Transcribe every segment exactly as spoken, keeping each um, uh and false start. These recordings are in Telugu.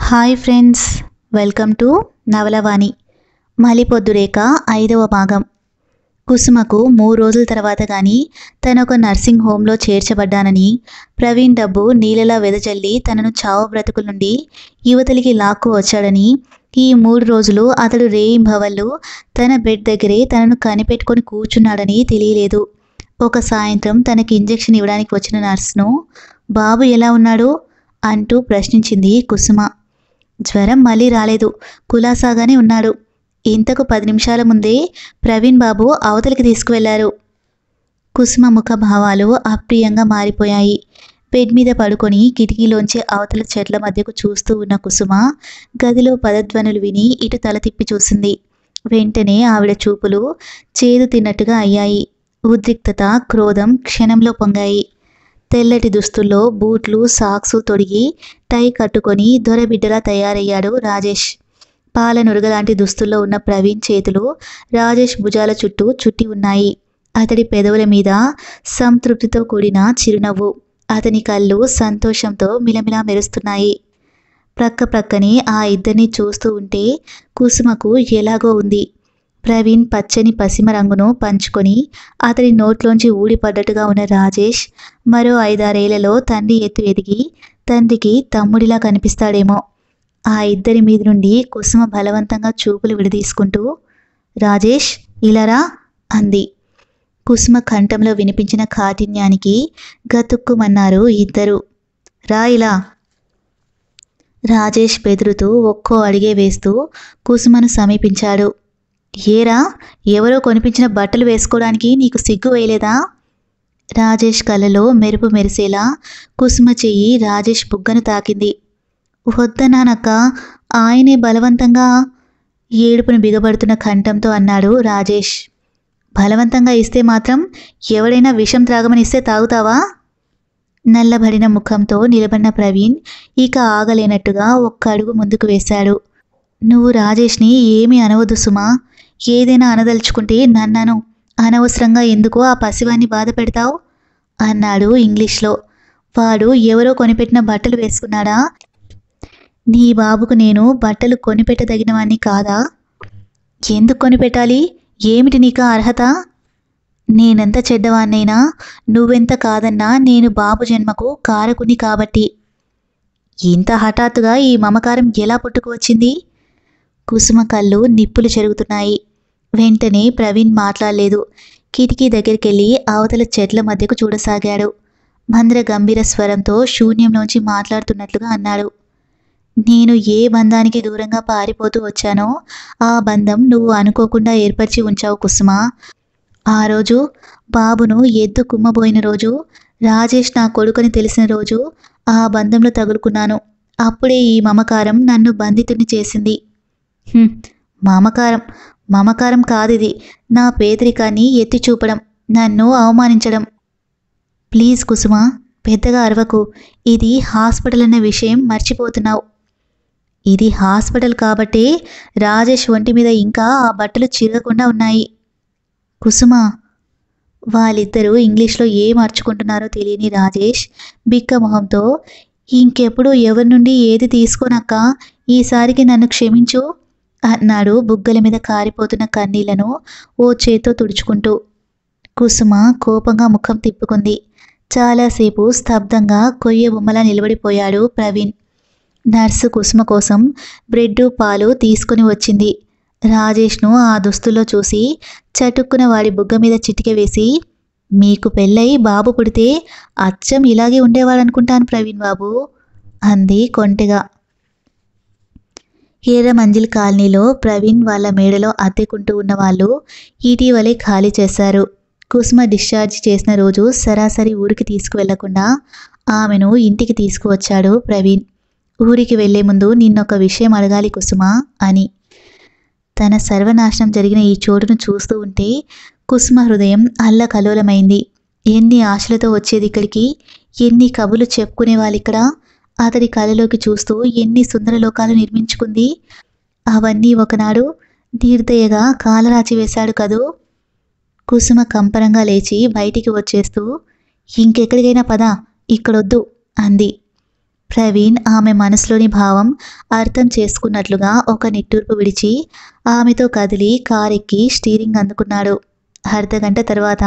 Hi friends, welcome to Navalavani. మలిపొద్దురేక ఐదవ భాగం. కుసుమకు మూడు రోజుల తర్వాత కానీ తనొక నర్సింగ్ హోంలో చేర్చబడ్డానని, ప్రవీణ్ డబ్బు నీళ్ళలా వెదజల్లి తనను చావు బ్రతుకుల నుండి యువతలికి లాక్కు వచ్చాడని, ఈ మూడు రోజులు అతడు రేయింబవళ్ళు తన బెడ్ దగ్గరే తనను కనిపెట్టుకొని కూర్చున్నాడని తెలియలేదు. ఒక సాయంత్రం తనకి ఇంజెక్షన్ ఇవ్వడానికి వచ్చిన నర్సును, బాబు ఎలా ఉన్నాడు అంటూ ప్రశ్నించింది కుసుమ. జ్వరం మళ్ళీ రాలేదు, కులాసాగానే ఉన్నాడు. ఇంతకు పది నిమిషాల ముందే ప్రవీణ్ బాబు అవతలికి తీసుకువెళ్లారు. కుసుమ ముఖ భావాలు అప్రియంగా మారిపోయాయి. బెడ్ మీద పడుకొని కిటికీలోంచి అవతల చెట్ల మధ్యకు చూస్తూ ఉన్న కుసుమ గదిలో పదధ్వనులు విని ఇటు తల తిప్పి చూసింది. వెంటనే ఆవిడ చూపులు చేదు తిన్నట్టుగా అయ్యాయి. ఉద్రిక్తత, క్రోధం క్షణంలో పొంగాయి. తెల్లటి దుస్తుల్లో బూట్లు, సాక్సు తొడిగి టై కట్టుకొని దొరబిడ్డలా తయారయ్యాడు రాజేష్. పాల నురగలాంటి దుస్తుల్లో ఉన్న ప్రవీణ్ చేతులు రాజేష్ భుజాల చుట్టూ చుట్టి ఉన్నాయి. అతడి పెదవుల మీద సంతృప్తితో కూడిన చిరునవ్వు. అతని కళ్ళు సంతోషంతో మిలమిలా మెరుస్తున్నాయి. ప్రక్క ప్రక్కనే ఆ ఇద్దరిని చూస్తూ ఉంటే కుసుమకు ఎలాగో ఉంది. ప్రవీణ్ పచ్చని పసిమ రంగును పంచుకొని అతని నోట్లోంచి ఊడిపడ్డట్టుగా ఉన్న రాజేష్ మరో ఐదారేళ్లలో తండ్రి ఎత్తు ఎదిగి తండ్రికి తమ్ముడిలా కనిపిస్తాడేమో. ఆ ఇద్దరి మీద నుండి కుసుమ బలవంతంగా చూపులు విడదీసుకుంటూ, రాజేష్ ఇలారా అంది. కుసుమ కంఠంలో వినిపించిన కాఠిన్యానికి గతుక్కుమన్నారు ఇద్దరు. రా ఇలా. రాజేష్ బెదురుతూ ఒక్కో అడిగే వేస్తూ కుసుమను సమీపించాడు. ఏరా, ఎవరో కొనిపించిన బట్టలు వేసుకోవడానికి నీకు సిగ్గు వేయలేదా? రాజేష్ కళ్ళలో మెరుపు మెరిసేలా కుసుమ చెయ్యి రాజేష్ బుగ్గను తాకింది. వద్దనానక్క, ఆయనే బలవంతంగా, ఏడుపును బిగబడుతున్న కంఠంతో అన్నాడు రాజేష్. బలవంతంగా ఇస్తే మాత్రం ఎవడైనా విషం త్రాగమని ఇస్తే తాగుతావా? నల్లబడిన ముఖంతో నిలబడిన ప్రవీణ్ ఇక ఆగలేనట్టుగా ఒక్క అడుగు ముందుకు వేశాడు. నువ్వు రాజేష్ని ఏమీ అనవద్దు సుమా. ఏదైనా అనదలుచుకుంటే నన్నను, అనవసరంగా ఎందుకో ఆ పసివాన్ని బాధ పెడతావు అన్నాడు ఇంగ్లీష్లో. వాడు ఎవరో కొనిపెట్టిన బట్టలు వేసుకున్నాడా? నీ బాబుకు నేను బట్టలు కొనిపెట్టదగినవాణ్ణి కాదా? ఎందుకు కొనిపెట్టాలి? ఏమిటి నీకు అర్హత? నేనెంత చెడ్డవాన్నైనా, నువ్వెంత కాదన్నా నేను బాబు జన్మకు కారకుని కాబట్టి. ఇంత హఠాత్తుగా ఈ మమకారం ఎలా పుట్టుకు వచ్చింది? కుసుమ కళ్ళు నిప్పులు చెరుగుతున్నాయి. వెంటనే ప్రవీణ్ మాట్లాడలేదు. కిటికీ దగ్గరికెళ్ళి అవతల చెట్ల మధ్యకు చూడసాగాడు. మంద్ర గంభీర స్వరంతో శూన్యంలోంచి మాట్లాడుతున్నట్లుగా అన్నాడు. నేను ఏ బంధానికి దూరంగా పారిపోతూ వచ్చానో ఆ బంధం నువ్వు అనుకోకుండా ఏర్పరిచి ఉంచావు కుసుమ. ఆ రోజు బాబును ఎద్దు కుమ్మబోయిన రోజు, రాజేష్ నా కొడుకుని తెలిసిన రోజు ఆ బంధంలో తగులుకున్నాను. అప్పుడే ఈ మమకారం నన్ను బంధితుని చేసింది. మమకారం మమకారం కాదిది, నా పేదరికాన్ని ఎత్తి చూపడం, నన్ను అవమానించడం. ప్లీజ్ కుసుమ, పెద్దగా అరవకు. ఇది హాస్పిటల్ అన్న విషయం మర్చిపోతున్నావు. ఇది హాస్పిటల్ కాబట్టే రాజేష్ ఒంటి మీద ఇంకా ఆ బట్టలు చిరగకుండా ఉన్నాయి. కుసుమ. వాళ్ళిద్దరూ ఇంగ్లీష్లో ఏం అర్చుకుంటున్నారో తెలియని రాజేష్ బిక్క మొహంతో, ఇంకెప్పుడు ఎవరి నుండి ఏది తీసుకోనక్క, ఈసారికి నన్ను క్షమించు అన్నాడు బుగ్గల మీద కారిపోతున్న కన్నీళ్లను ఓ చేత్తో తుడుచుకుంటూ. కుసుమ కోపంగా ముఖం తిప్పుకుంది. చాలాసేపు స్తబ్దంగా కొయ్య బొమ్మలా నిలబడిపోయాడు ప్రవీణ్. నర్సు కుసుమ కోసం బ్రెడ్డు పాలు తీసుకుని వచ్చింది. రాజేష్ను ఆ దుస్తుల్లో చూసి చటుక్కున వాడి బుగ్గ మీద చిటిక వేసి, మీకు పెళ్ళై బాబు పుడితే అచ్చం ఇలాగే ఉండేవాడనుకుంటాను ప్రవీణ్ బాబు అంది కొంటెగా. ఎర్ర మంజిల్ కాలనీలో ప్రవీణ్ వాళ్ళ మేడలో అద్దెకుంటూ ఉన్న వాళ్ళు ఇటీవలే ఖాళీ చేశారు. కుసుమ డిశ్చార్జ్ చేసిన రోజు సరాసరి ఊరికి తీసుకువెళ్లకుండా ఆమెను ఇంటికి తీసుకువచ్చాడు ప్రవీణ్. ఊరికి వెళ్లే ముందు నిన్నొక విషయం అడగాలి కుసుమ అని. తన సర్వనాశనం జరిగిన ఈ చోటును చూస్తూ ఉంటే కుసుమ హృదయం అల్లకల్లోలమైంది. ఎన్ని ఆశలతో వచ్చేది ఇక్కడికి, ఎన్ని కబులు చెప్పుకునే వాళ్ళిక్కడ. అతడి కళ్ళలోకి చూస్తూ ఎన్ని సుందరలోకాలు నిర్మించుకుంది. అవన్నీ ఒకనాడు నిర్దయగా కాలరాచి వేశాడు కదూ. కుసుమ కంపరంగా లేచి బయటికి వచ్చేస్తూ, ఇంకెక్కడికైనా పద, ఇక్కడొద్దు అంది. ప్రవీణ్ ఆమె మనసులోని భావం అర్థం చేసుకున్నట్లుగా ఒక నిట్టూర్పు విడిచి ఆమెతో కదిలి కారెక్కి స్టీరింగ్ అందుకున్నాడు. అర్ధగంట తర్వాత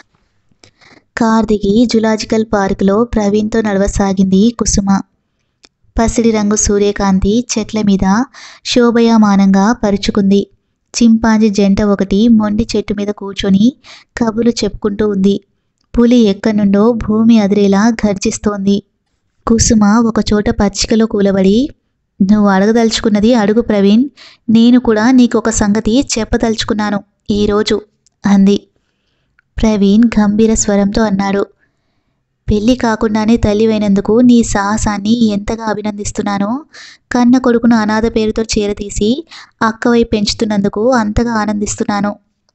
కార్ దిగి జులాజికల్ పార్కులో ప్రవీణ్తో నడవసాగింది కుసుమ. పసిడి రంగు సూర్యకాంతి చెట్ల మీద శోభయామానంగా పరుచుకుంది. చింపాంజీ జంట ఒకటి మొండి చెట్టు మీద కూర్చొని కబుర్లు చెప్పుకుంటూ ఉంది. పులి ఎక్కడ్నుండో భూమి అదిరేలా గర్జిస్తోంది. కుసుమ ఒకచోట పచ్చికలో కూలబడి, నువ్వు అడగదలుచుకున్నది అడుగు ప్రవీణ్, నేను కూడా నీకొక సంగతి చెప్పదలుచుకున్నాను ఈరోజు అంది. ప్రవీణ్ గంభీర స్వరంతో అన్నాడు. పెళ్ళి కాకుండానే తల్లివైనందుకు నీ సాహసాన్ని ఎంతగా అభినందిస్తున్నానో, కన్న కొడుకును అనాథ పేరుతో చేరతీసి అక్కవై పెంచుతున్నందుకు అంతగా ఆనందిస్తున్నాను.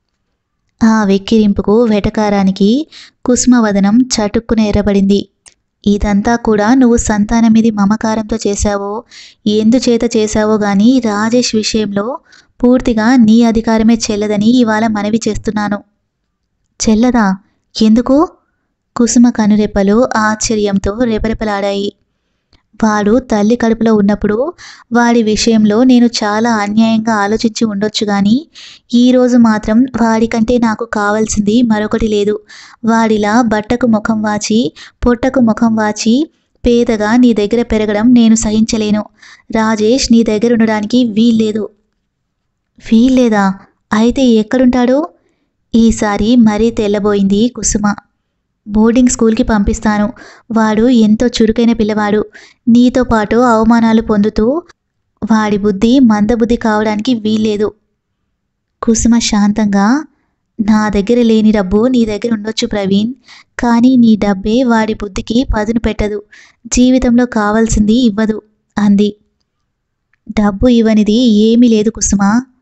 ఆ వెక్కిరింపుకు వెటకారానికి కుసుమ వదనం చటుక్కున ఎర్రబడింది. ఇదంతా కూడా నువ్వు సంతానం మీది మమకారంతో చేశావో, ఎందుచేత చేశావో గాని రాజేష్ విషయంలో పూర్తిగా నీ అధికారమే చెల్లదని ఇవాళ మనవి చేస్తున్నాను. చెల్లదా? ఎందుకు? కుసుమ కనురెప్పలు ఆశ్చర్యంతో రెపరెపలాడాయి. వాడు తల్లి కడుపులో ఉన్నప్పుడు వాడి విషయంలో నేను చాలా అన్యాయంగా ఆలోచించి ఉండొచ్చు గాని ఈరోజు మాత్రం వాడికంటే నాకు కావాల్సింది మరొకటి లేదు. వాడిలా బట్టకు ముఖం వాచి పొట్టకు ముఖం వాచి పేదగా నీ దగ్గర పెరగడం నేను సహించలేను. రాజేష్ నీ దగ్గర ఉండడానికి వీల్లేదు. వీల్లేదా? అయితే ఎక్కడుంటాడు? ఈసారి మరీ తెల్లబోయింది కుసుమ. బోర్డింగ్ స్కూల్కి పంపిస్తాను. వాడు ఎంతో చురుకైన పిల్లవాడు. నీతో పాటు అవమానాలు పొందుతూ వాడి బుద్ధి మందబుద్ధి కావడానికి వీల్లేదు. కుసుమ శాంతంగా, నా దగ్గర లేని డబ్బు నీ దగ్గర ఉండొచ్చు ప్రవీణ్, కానీ నీ డబ్బే వాడి బుద్ధికి పదును పెట్టదు, జీవితంలో కావాల్సింది ఇవ్వదు అంది. డబ్బు ఇవ్వనిది ఏమీ లేదు కుసుమ.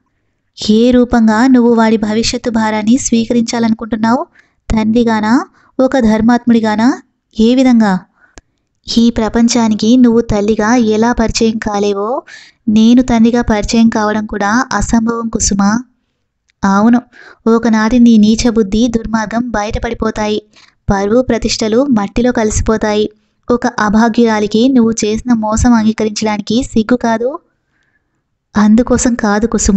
ఏ రూపంగా నువ్వు వాడి భవిష్యత్తు భారాన్ని స్వీకరించాలనుకుంటున్నావు? తండ్రిగానా, ఒక ధర్మాత్ముడిగానా, ఏ విధంగా? ఈ ప్రపంచానికి నువ్వు తల్లిగా ఎలా పరిచయం కాలేవో నేను తండ్రిగా పరిచయం కావడం కూడా అసంభవం కుసుమ. అవును, ఒకనాటి నీ నీచ బుద్ధి దుర్మార్గం బయటపడిపోతాయి. పరువు ప్రతిష్టలు మట్టిలో కలిసిపోతాయి. ఒక అభాగ్యురాలికి నువ్వు చేసిన మోసం అంగీకరించడానికి సిగ్గు కాదు? అందుకోసం కాదు కుసుమ.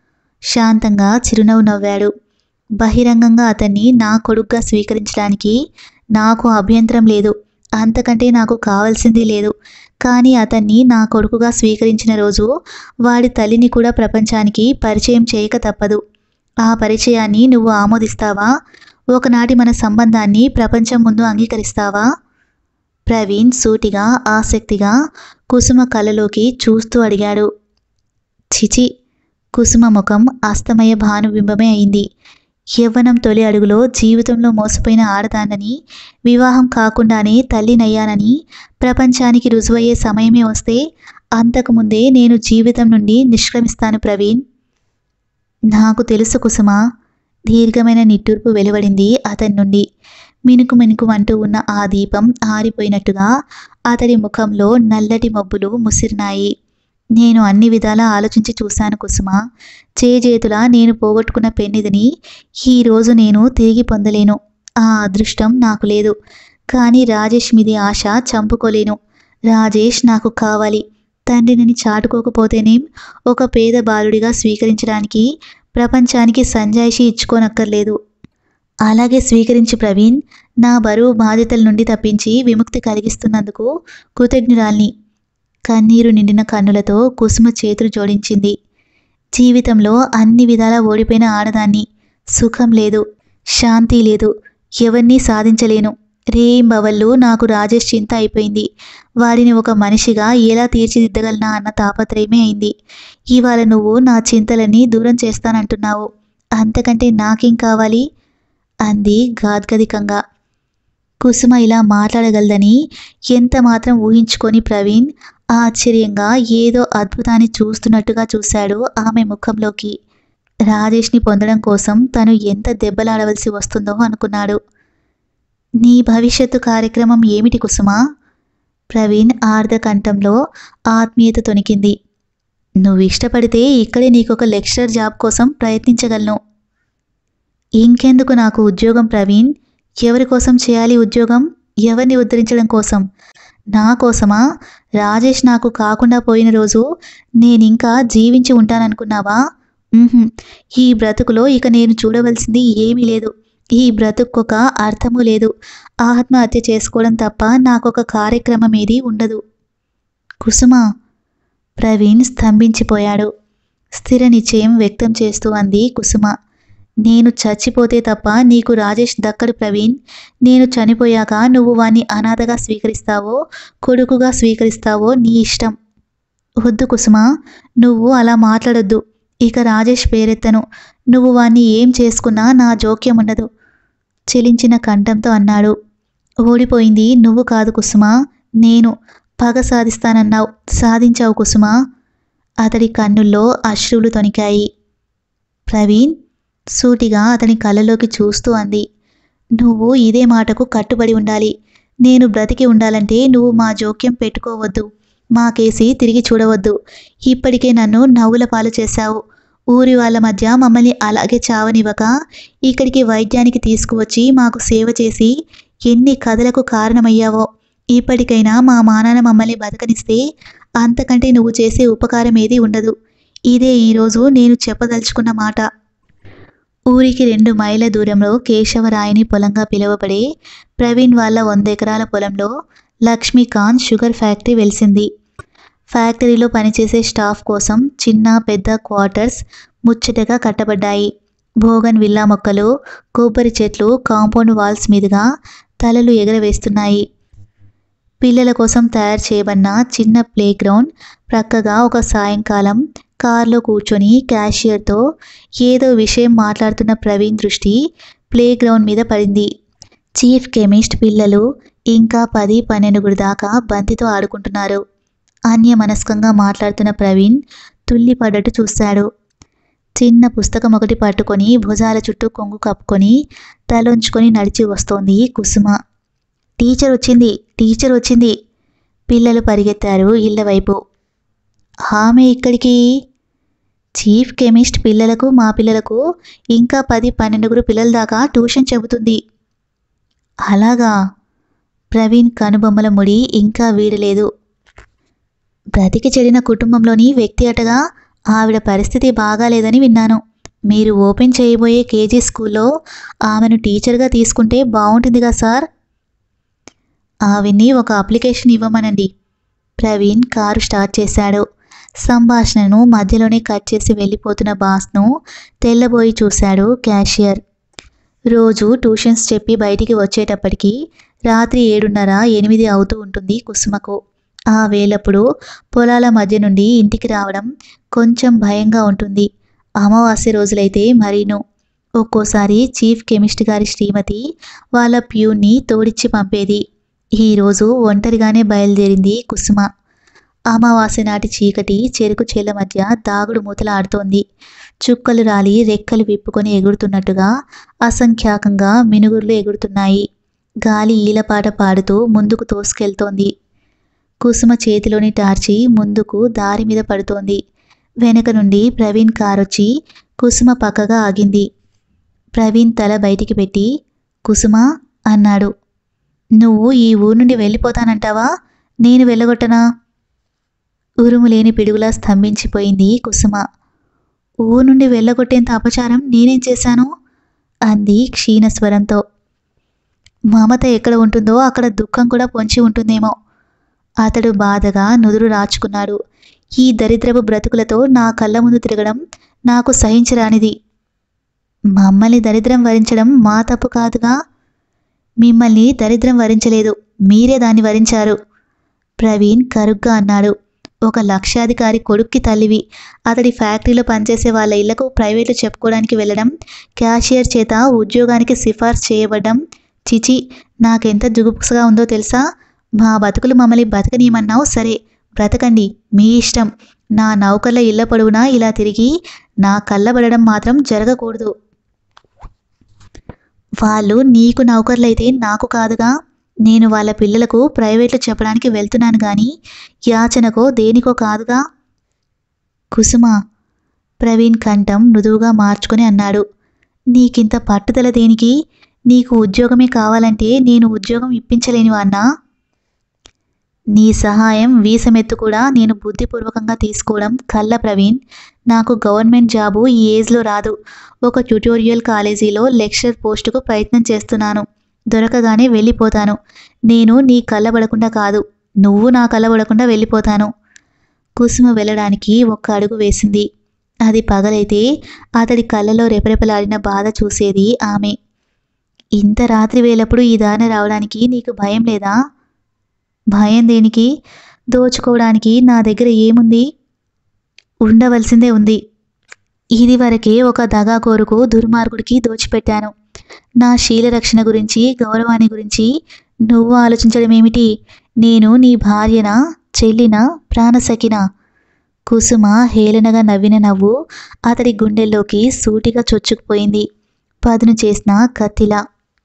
శాంతంగా చిరునవ్వు నవ్వాడు. బహిరంగంగా అతన్ని నా కొడుగ్గా స్వీకరించడానికి నాకు అభ్యంతరం లేదు. అంతకంటే నాకు కావాల్సింది లేదు. కానీ అతన్ని నా కొడుకుగా స్వీకరించిన రోజు వాడి తల్లిని కూడా ప్రపంచానికి పరిచయం చేయక తప్పదు. ఆ పరిచయాన్ని నువ్వు ఆమోదిస్తావా? ఒకనాటి మన సంబంధాన్ని ప్రపంచం ముందు అంగీకరిస్తావా? ప్రవీణ్ సూటిగా ఆసక్తిగా కుసుమ కళ్ళలోకి చూస్తూ అడిగాడు. చిచి. కుసుమ ముఖం అస్తమయ భానుబింబమే అయింది. యవ్వనం తొలి అడుగులో జీవితంలో మోసపోయిన ఆడదానని, వివాహం కాకుండానే తల్లినయ్యానని ప్రపంచానికి రుజువయ్యే సమయమే వస్తే అంతకుముందే నేను జీవితం నుండి నిష్క్రమిస్తాను ప్రవీణ్. నాకు తెలుసు కుసుమ. దీర్ఘమైన నిట్టూర్పు వెలువడింది అతని నుండి. మినుకు మినుకుమంటూ ఉన్న ఆ దీపం ఆరిపోయినట్టుగా అతడి ముఖంలో నల్లటి మబ్బులు ముసిరినాయి. నేను అన్ని విధాలా ఆలోచించి చూశాను కుసుమ. చేజేతులా నేను పోగొట్టుకున్న పెన్నిదిని ఈరోజు నేను తిరిగి పొందలేను. ఆ అదృష్టం నాకు లేదు. కానీ రాజేష్ మీది ఆశ చంపుకోలేను. రాజేష్ నాకు కావాలి. తండ్రిని చాటుకోకపోతేనేం ఒక పేద బాలుడిగా స్వీకరించడానికి ప్రపంచానికి సంజాయిషి ఇచ్చుకోనక్కర్లేదు. అలాగే స్వీకరించి ప్రవీణ్. నా బరువు బాధ్యతల నుండి తప్పించి విముక్తి కలిగిస్తున్నందుకు కృతజ్ఞురాల్ని. కన్నీరు నిండిన కన్నులతో కుసుమ చేతులు జోడించింది. జీవితంలో అన్ని విధాలా ఓడిపోయిన ఆడదాన్ని. సుఖం లేదు, శాంతి లేదు, ఎవరినీ సాధించలేను. రేయింబవళ్ళు నాకు రాజేష్ చింత అయిపోయింది. వాడిని ఒక మనిషిగా ఎలా తీర్చిదిద్దగలనా అన్న తాపత్రయమే అయింది. ఇవాళ నువ్వు నా చింతలన్నీ దూరం చేస్తానంటున్నావు. అంతకంటే నాకేం కావాలి అంది గాద్గదికంగా. కుసుమ ఇలా మాట్లాడగలదని ఎంత మాత్రం ఊహించుకొని ప్రవీణ్ ఆశ్చర్యంగా ఏదో అద్భుతాన్ని చూస్తున్నట్టుగా చూశాడు ఆమె ముఖంలోకి. రాజేష్ని పొందడం కోసం తను ఎంత దెబ్బలాడవలసి వస్తుందో అనుకున్నాడు. నీ భవిష్యత్తు కార్యక్రమం ఏమిటి కుసుమ? ప్రవీణ్ ఆర్ధకంఠంలో ఆత్మీయత తొణికింది. నువ్వు ఇష్టపడితే ఇక్కడే నీకొక లెక్చరర్ జాబ్ కోసం ప్రయత్నించగలను. ఇంకెందుకు నాకు ఉద్యోగం ప్రవీణ్? ఎవరి కోసం చేయాలి ఉద్యోగం? ఎవరిని ఉద్ధరించడం కోసం? నా కోసమా? రాజేష్ నాకు కాకుండా పోయిన రోజు నేనింకా జీవించి ఉంటాననుకున్నావా? ఉహుం. ఈ బ్రతుకులో ఇక నేను చూడవలసింది ఏమీ లేదు. ఈ బ్రతుక్కొక అర్థమూ లేదు. ఆత్మహత్య చేసుకోవడం తప్ప నాకొక కార్యక్రమం ఏదీ ఉండదు. కుసుమ. ప్రవీణ్ స్తంభించిపోయాడు. స్థిర నిశ్చయం వ్యక్తం చేస్తూ అంది కుసుమ. నేను చచ్చిపోతే తప్ప నీకు రాజేష్ దక్కడు ప్రవీణ్. నేను చనిపోయాక నువ్వు వాణ్ణి అనాథగా స్వీకరిస్తావో కొడుకుగా స్వీకరిస్తావో నీ ఇష్టం. వద్దు కుసుమ, నువ్వు అలా మాట్లాడొద్దు. ఇక రాజేష్ పేరెత్తను. నువ్వు వాణ్ణి ఏం చేసుకున్నా నా జోక్యం ఉండదు. చెలించిన కంఠంతో అన్నాడు. ఓడిపోయింది నువ్వు కాదు కుసుమ, నేను. పగ సాధిస్తానన్నావు, సాధించావు కుసుమ. అతడి కన్నుల్లో అశ్రువులు తొణికాయి. ప్రవీణ్ సూటిగా అతని కళ్ళలోకి చూస్తూ అంది. నువ్వు ఇదే మాటకు కట్టుబడి ఉండాలి. నేను బ్రతికి ఉండాలంటే నువ్వు మా జోక్యం పెట్టుకోవద్దు. మా కేసి తిరిగి చూడవద్దు. ఇప్పటికే నన్ను నవ్వుల పాలు చేశావు. ఊరి వాళ్ళ మధ్య మమ్మల్ని అలాగే చావనివ్వక ఇక్కడికి వైద్యానికి తీసుకువచ్చి మాకు సేవ చేసి ఎన్ని కథలకు కారణమయ్యావో. ఇప్పటికైనా మా మానాన మమ్మల్ని బతకనిస్తే అంతకంటే నువ్వు చేసే ఉపకారం ఏదీ ఉండదు. ఇదే ఈరోజు నేను చెప్పదలుచుకున్న మాట. ఊరికి రెండు మైళ్ళ దూరంలో కేశవరాయని పొలంగా పిలువబడే ప్రవీణ్ వాళ్ళ వంద ఎకరాల పొలంలో లక్ష్మీకాంత్ షుగర్ ఫ్యాక్టరీ వెలిసింది. ఫ్యాక్టరీలో పనిచేసే స్టాఫ్ కోసం చిన్న పెద్ద క్వార్టర్స్ ముచ్చటగా కట్టబడ్డాయి. భోగన్ విల్లా మొక్కలు, కొబ్బరి చెట్లు కాంపౌండ్ వాల్స్ మీదుగా తలలు ఎగరవేస్తున్నాయి. పిల్లల కోసం తయారు చేయబడిన చిన్న ప్లే గ్రౌండ్ ప్రక్కగా ఒక సాయంకాలం కారులో కూర్చొని క్యాషియర్తో ఏదో విషయం మాట్లాడుతున్న ప్రవీణ్ దృష్టి ప్లే గ్రౌండ్ మీద పడింది. చీఫ్ కెమిస్ట్ పిల్లలు ఇంకా పది పన్నెండుగురు దాకా బంతితో ఆడుకుంటున్నారు. అన్యమనస్కంగా మాట్లాడుతున్న ప్రవీణ్ తుల్లిపడ్డట్టు చూశాడు. చిన్న పుస్తకం ఒకటి పట్టుకొని భుజాల చుట్టూ కొంగు కప్పుకొని తలొంచుకొని నడిచి వస్తోంది కుసుమ. టీచర్ వచ్చింది, టీచర్ వచ్చింది. పిల్లలు పరిగెత్తారు ఇళ్ల వైపు. ఆమె ఇక్కడికి? చీఫ్ కెమిస్ట్ పిల్లలకు మా పిల్లలకు ఇంకా పది పన్నెండుగురు పిల్లల దాకా ట్యూషన్ చెబుతుంది. అలాగా? ప్రవీణ్ కనుబొమ్మల ముడి ఇంకా వీడలేదు. బ్రతికి చెడిన కుటుంబంలోని వ్యక్తి అటగా. ఆవిడ పరిస్థితి బాగాలేదని విన్నాను. మీరు ఓపెన్ చేయబోయే కేజీ స్కూల్లో ఆమెను టీచర్గా తీసుకుంటే బాగుంటుందిగా సార్. ఆవిడ్ని ఒక అప్లికేషన్ ఇవ్వమనండి. ప్రవీణ్ కారు స్టార్ట్ చేశాడు. సంభాషణను మధ్యలోనే కట్ చేసి వెళ్ళిపోతున్న బాస్ను తెల్లబోయి చూశాడు క్యాషియర్. రోజు ట్యూషన్స్ చెప్పి బయటికి వచ్చేటప్పటికి రాత్రి ఏడున్నర ఎనిమిది అవుతూ ఉంటుంది కుసుమకు. ఆ వేళప్పుడు పొలాల మధ్య నుండి ఇంటికి రావడం కొంచెం భయంగా ఉంటుంది. అమావాస్య రోజులైతే మరీను. ఒక్కోసారి చీఫ్ కెమిస్ట్ గారి శ్రీమతి వాళ్ళ ప్యూన్ని తోడిచ్చి పంపేది. ఈరోజు ఒంటరిగానే బయలుదేరింది కుసుమ. అమావాస్య నాటి చీకటి చెరుకు చేల మధ్య దాగుడు మూతలాడుతోంది. చుక్కలు రాలి రెక్కలు విప్పుకొని ఎగురుతున్నట్టుగా అసంఖ్యాకంగా మినుగుర్లు ఎగురుతున్నాయి. గాలి ఈలపాట పాడుతూ ముందుకు తోసుకెళ్తోంది. కుసుమ చేతిలోని టార్చి ముందుకు దారి మీద పడుతోంది. వెనక నుండి ప్రవీణ్ కారొచ్చి కుసుమ పక్కగా ఆగింది. ప్రవీణ్ తల బయటికి పెట్టి కుసుమ అన్నాడు. నువ్వు ఈ ఊరు నుండి వెళ్ళిపోతానంటావా? నేను వెళ్ళగొట్టనా? ఉరుములేని పిడుగులా స్తంభించిపోయింది కుసుమ. ఊరు నుండి వెళ్ళగొట్టేంత అపచారం నేనేం చేశాను? అంది క్షీణస్వరంతో. మమత ఎక్కడ ఉంటుందో అక్కడ దుఃఖం కూడా పొంచి ఉంటుందేమో. అతడు బాధగా నుదురు రాచుకున్నాడు. ఈ దరిద్రపు బ్రతుకులతో నా కళ్ళ ముందు తిరగడం నాకు సహించరానిది. మమ్మల్ని దరిద్రం వరించడం మా తప్పు కాదుగా. మిమ్మల్ని దరిద్రం వరించలేదు, మీరే దాన్ని వరించారు. ప్రవీణ్ కరుగ్గా అన్నాడు. ఒక లక్షాధికారి కొడుక్కి తల్లివి. అతడి ఫ్యాక్టరీలో పనిచేసే వాళ్ళ ఇళ్లకు ప్రైవేట్లు చెప్పుకోవడానికి వెళ్ళడం, క్యాషియర్ చేత ఉద్యోగానికి సిఫార్సు చేయబడ్డం. చిచి, నాకెంత జుగుప్సగా ఉందో తెలుసా? మా బతుకులు మమ్మల్ని బతకనీయమన్నావు, సరే బ్రతకండి, మీ ఇష్టం. నా నౌకర్ల ఇళ్ల పొడవునా ఇలా తిరిగి నా కళ్ళబడడం మాత్రం జరగకూడదు. వాళ్ళు నీకు నౌకర్లైతే నాకు కాదుగా. నేను వాళ్ళ పిల్లలకు ప్రైవేట్లు చెప్పడానికి వెళ్తున్నాను కానీ యాచనకో దేనికో కాదుగా. కుసుమ, ప్రవీణ్ కంఠం మృదువుగా మార్చుకొని అన్నాడు. నీకింత పట్టుదల దేనికి? నీకు ఉద్యోగమే కావాలంటే నేను ఉద్యోగం ఇప్పించలేనివాన్నా? నీ సహాయం వీసమెత్తు కూడా నేను బుద్ధిపూర్వకంగా తీసుకోవడం కళ్ళ ప్రవీణ్. నాకు గవర్నమెంట్ జాబు ఈ ఏజ్లో రాదు. ఒక ట్యుటోరియల్ కాలేజీలో లెక్చరర్ పోస్టుకు ప్రయత్నం చేస్తున్నాను. దొరకగానే వెళ్ళిపోతాను. నేను నీ కళ్ళబడకుండా కాదు, నువ్వు నా కళ్ళబడకుండా వెళ్ళిపోతాను. కుసుమ వెళ్ళడానికి ఒక్క అడుగు వేసింది. అది పగలైతే అతడి కళ్ళలో రెపరెపలాడిన బాధ చూసేది ఆమె. ఇంత రాత్రి వేళప్పుడు ఈ దారిన రావడానికి నీకు భయం లేదా? భయం దేనికి? దోచుకోవడానికి నా దగ్గర ఏముంది? ఉండవలసిందే ఉంది. ఇది వరకే ఒక దగాకోరుకు దుర్మార్గుడికి దోచిపెట్టాను. నా శీలరక్షణ గురించి, గౌరవాన్ని గురించి నువ్వు ఆలోచించడం ఏమిటి? నేను నీ భార్యనా, చెల్లినా, ప్రాణసఖినా? కుసుమ హేళనగా నవ్విన నవ్వు అతడి గుండెల్లోకి సూటిగా చొచ్చుకుపోయింది, పదును చేసిన కత్తిలా.